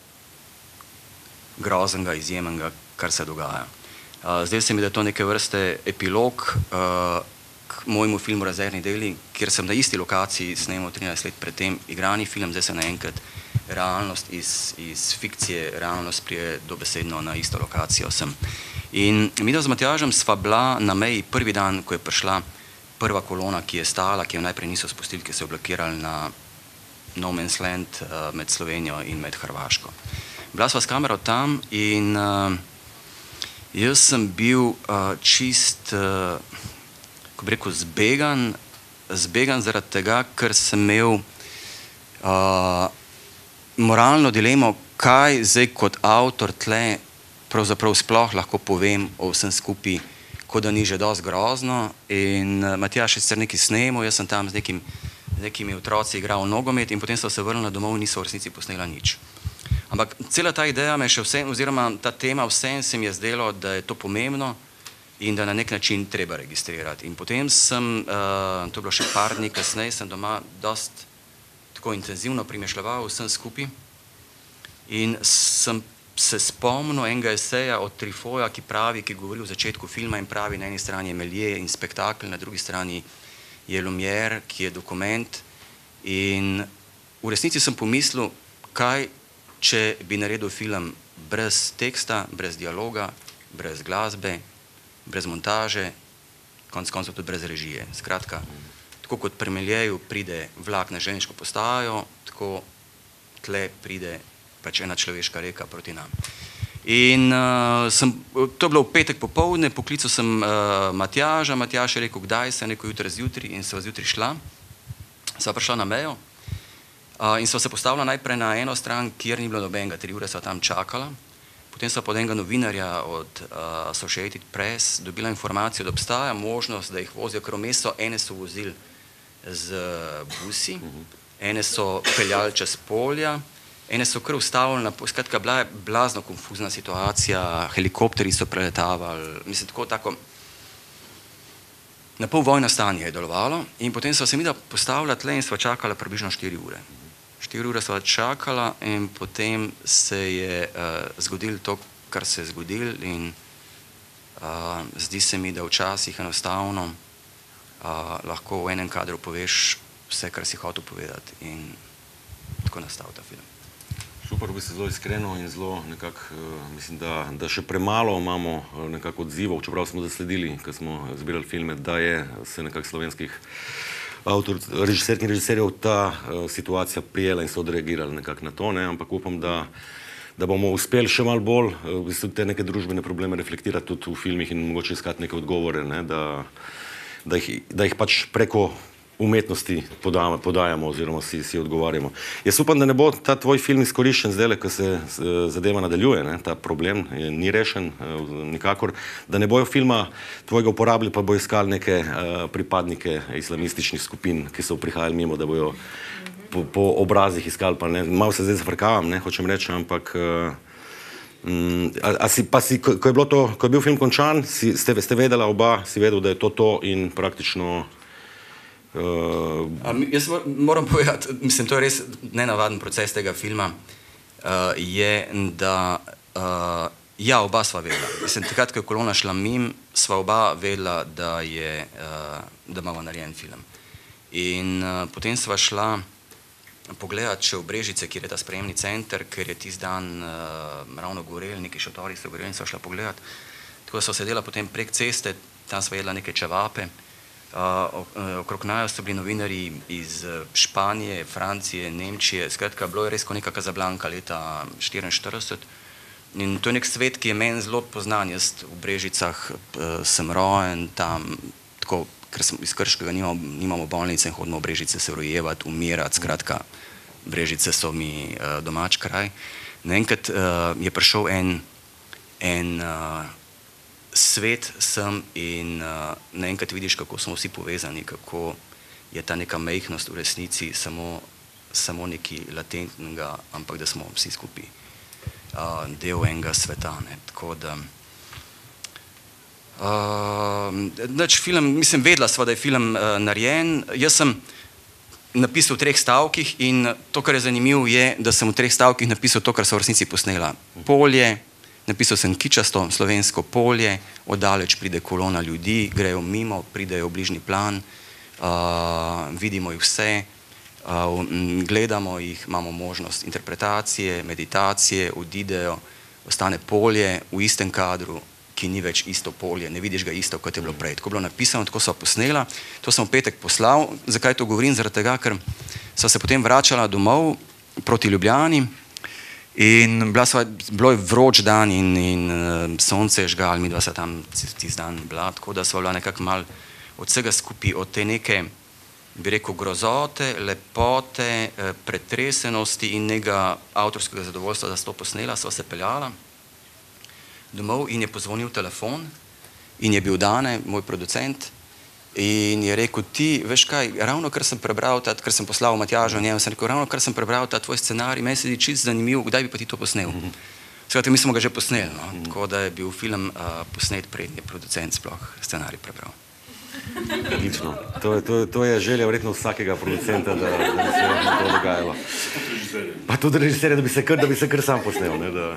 groznega, izjemnega, kar se dogaja. Zdaj se mi, da je to neke vrste epilog k mojemu filmu Rezervni deli, kjer sem na isti lokaciji snemal 13 let predtem igrani film, zdaj se naenkrat realnost iz fikcije, realnost prije dobesedno na isto lokacijo sem. In mi z Matjažem sva bila na meji prvi dan, ko je prišla prva kolona, ki je stala, ki jo najprej niso spustili, ki so jo blokirali na No Man's Land med Slovenijo in med Hrvaško. Bila sva s kamero tam in jaz sem bil čist, ko bi rekel, zbegan zaradi tega, ker sem imel moralno dilemo, kaj zdaj kot avtor tle pravzaprav sploh lahko povem o vsem skupaj, kot da ni že dosti grozno. In Matjaž je sicer nekaj snemal, jaz sem tam z nekimi otroci igral nogomet in potem so se vrnili domov in niso v resnici posnela nič. Ampak cela ta ideja me še vsem, oziroma ta tema vsem se mi je zdelo, da je to pomembno in da na nek način treba registrirati. In potem sem, to je bilo še par dni kasneje, sem doma dosti tako intenzivno premišljeval vsem skupaj in sem se spomnil enega eseja od Trifoja, ki govori o začetku filma in pravi, na eni strani je Méliès in spektakl, na drugi strani je Lumière, ki je dokument. In v resnici sem pomislil, kaj, če bi naredil film brez teksta, brez dialoga, brez glasbe, brez montaže, konec koncev tudi brez režije. Skratka, tako kot pri Mélièsu pride vlak na železniško postajo, tako tle pride pač ena človeška reka proti nam. In to je bilo v petek popoldne, poklical sem Matjaža, Matjaž je rekel, kdaj se, rekel jutri zjutraj in sva zjutraj šla. Sva prišla na mejo in sva se postavila najprej na eno stran, kjer ni bilo nobenega, 3 ure sva tam čakala. Potem sva pod enega novinarja od Associated Press dobila informacijo, da obstaja možnost, da jih vozijo, ker vmes so, ene so vozili z busi, ene so peljali čez polja, ene so kar ustavili, skratka, bila je blazno konfuzna situacija, helikopteri so preletavali, mislim, tako na pol vojno stanje je delovalo in potem sva se mi postavila tle in sva čakala približno 4 ure. 4 ure sva čakala in potem se je zgodilo to, kar se je zgodilo in zdi se mi, da včasih enostavno lahko v enem kadru poveš vse, kar si hotel povedati in tako nastal ta film. Super, v bistvu zelo iskreno in zelo nekako, mislim, da še premalo imamo nekako odzivov, čeprav smo zasledili, ko smo zbirali filme, da je se nekako slovenskih režiserk in režiserjev ta situacija prijela in so odreagirali nekako na to, ampak upam, da bomo uspeli še malo bolj v bistvu te neke družbene probleme reflektirati tudi v filmih in mogoče iskati neke odgovore, da jih pač preko umetnosti podajamo oziroma si odgovarjamo. Jaz upam, da ne bo ta tvoj film izkoriščen zdaj, ko se zadeva nadaljuje, ta problem ni rešen nikakor, da ne bojo filma tvojega uporabili, pa bojo iskali neke pripadnike islamističnih skupin, ki so prihajali mimo, da bojo po obrazih iskali, pa ne, malo se zdaj zafrkavam, hočem reči, ampak ko je bil film končan, ste vedela oba, si vedel, da je to in praktično Jaz moram povedati, mislim, to je res nenavaden proces tega filma, je, da ja, oba sva vedela. Mislim, takrat, ko je kolona šla mim, sva oba vedela, da imamo narejen film. In potem sva šla pogledati še v Brežice, kjer je ta sprejemni center, ker je tisti dan ravno gorel, neki šotori so goreli in sva šla pogledati. Tako da sva sedela potem prek ceste, tam sva jedla neke čevape. Okrog najo so bili novinarji iz Španije, Francije, Nemčije, skratka, bilo je res kot neka Casablanca leta 1944 in to je nek svet, ki je meni zelo poznan, jaz v Brežicah sem rojen, tam tako, ker sem iz Krškega, nimamo bolnice in hodimo v Brežice se rojevati, umirati, skratka, Brežice so mi domač kraj. Naenkrat je prišel en svet sem in naenkrat vidiš, kako smo vsi povezani, kako je ta neka majhnost v resnici samo nekaj latentnega, ampak da smo vsi skupaj del enega sveta. Tako da film, mislim, vedela sva, da je film narejen. Jaz sem napisal v 3 stavkih in to, kar je zanimivo, je, da sem v 3 stavkih napisal to, kar so v resnici posnela. Polje, napisal sem kičasto slovensko polje, oddaleč pride kolona ljudi, grejo mimo, pridejo v bližnji plan, vidimo jih vse, gledamo jih, imamo možnost interpretacije, meditacije, odidejo, ostane polje v istem kadru, ki ni več isto polje, ne vidiš ga isto, kot je bilo prej. Tako je bilo napisano, tako so posnela, to sem v petek poslal. Zakaj to govorim? Zaradi tega, ker so se potem vračala domov proti Ljubljani in bilo je vroč dan in sonce je žgal, midva se tam tisti dan bila, tako da sva bila nekako mal od vsega skupaj, od te neke, bi rekel, grozote, lepote, pretresenosti in nekega avtorskega zadovoljstva, da sta to posnela, sva se peljala domov in je pozvonil telefon in je bil Dane, moj producent, in je rekel, ti, veš kaj, ravno kar sem prebral, ker sem poslal Matjažu njemu, sem rekel, ravno kar sem prebral ta tvoj scenarij, meni se zdi čisto zanimiv, kdaj bi pa ti to posnel? Skratka, mi smo ga že posneli, tako da je bil film posnet, preden je producent sploh scenarij prebral. Odlično. To je želja verjetno vsakega producenta, da bi se to dogajalo. Pa tudi režiserja, da bi se kar sam posnel.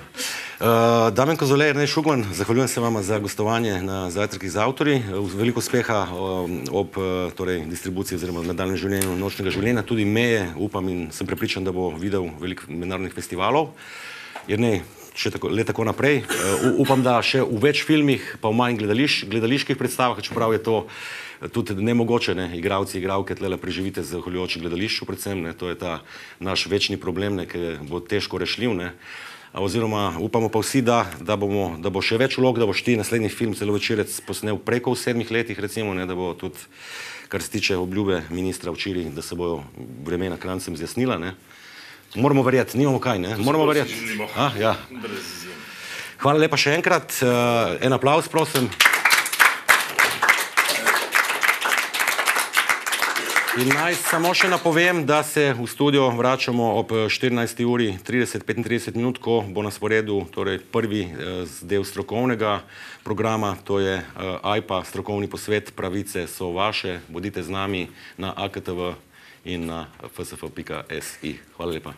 Damjan Kozole, Ernest Šugman, zahvaljujem se vama za gostovanje na Zajtrkih z avtorji. Veliko uspeha ob distribuciji oziroma nadaljnjem življenju Nočnega življenja. Tudi meje, upam in sem prepričan, da bo videl veliko mednarodnih festivalov. Jernej, še tako naprej. Upam, da še v več filmih, pa v manj gledaliških predstavah, čeprav je to tudi nemogoče, igravci, igravke tlele preživite zahvaljujoč gledališču predvsem, to je ta naš večni problem, ki bo težko rešljiv, oziroma upamo pa vsi, da bo še več vlog, da boš ti naslednji film Celovečerec posnel preko v 7 letih, recimo, da bo tudi, kar se tiče obljube ministra včeraj, da se bojo vremena Krancem zjasnila, moramo verjeti, nimamo kaj, moramo verjeti. Hvala lepa še enkrat, en aplavz, prosim. In naj samo še napovem, da se v studio vračamo ob 14:30-35 minut, ko bo na sporedu prvi del strokovnega programa, to je AIPA, strokovni posvet, pravice so vaše, bodite z nami na AKTV in na fsf.si. Hvala lepa.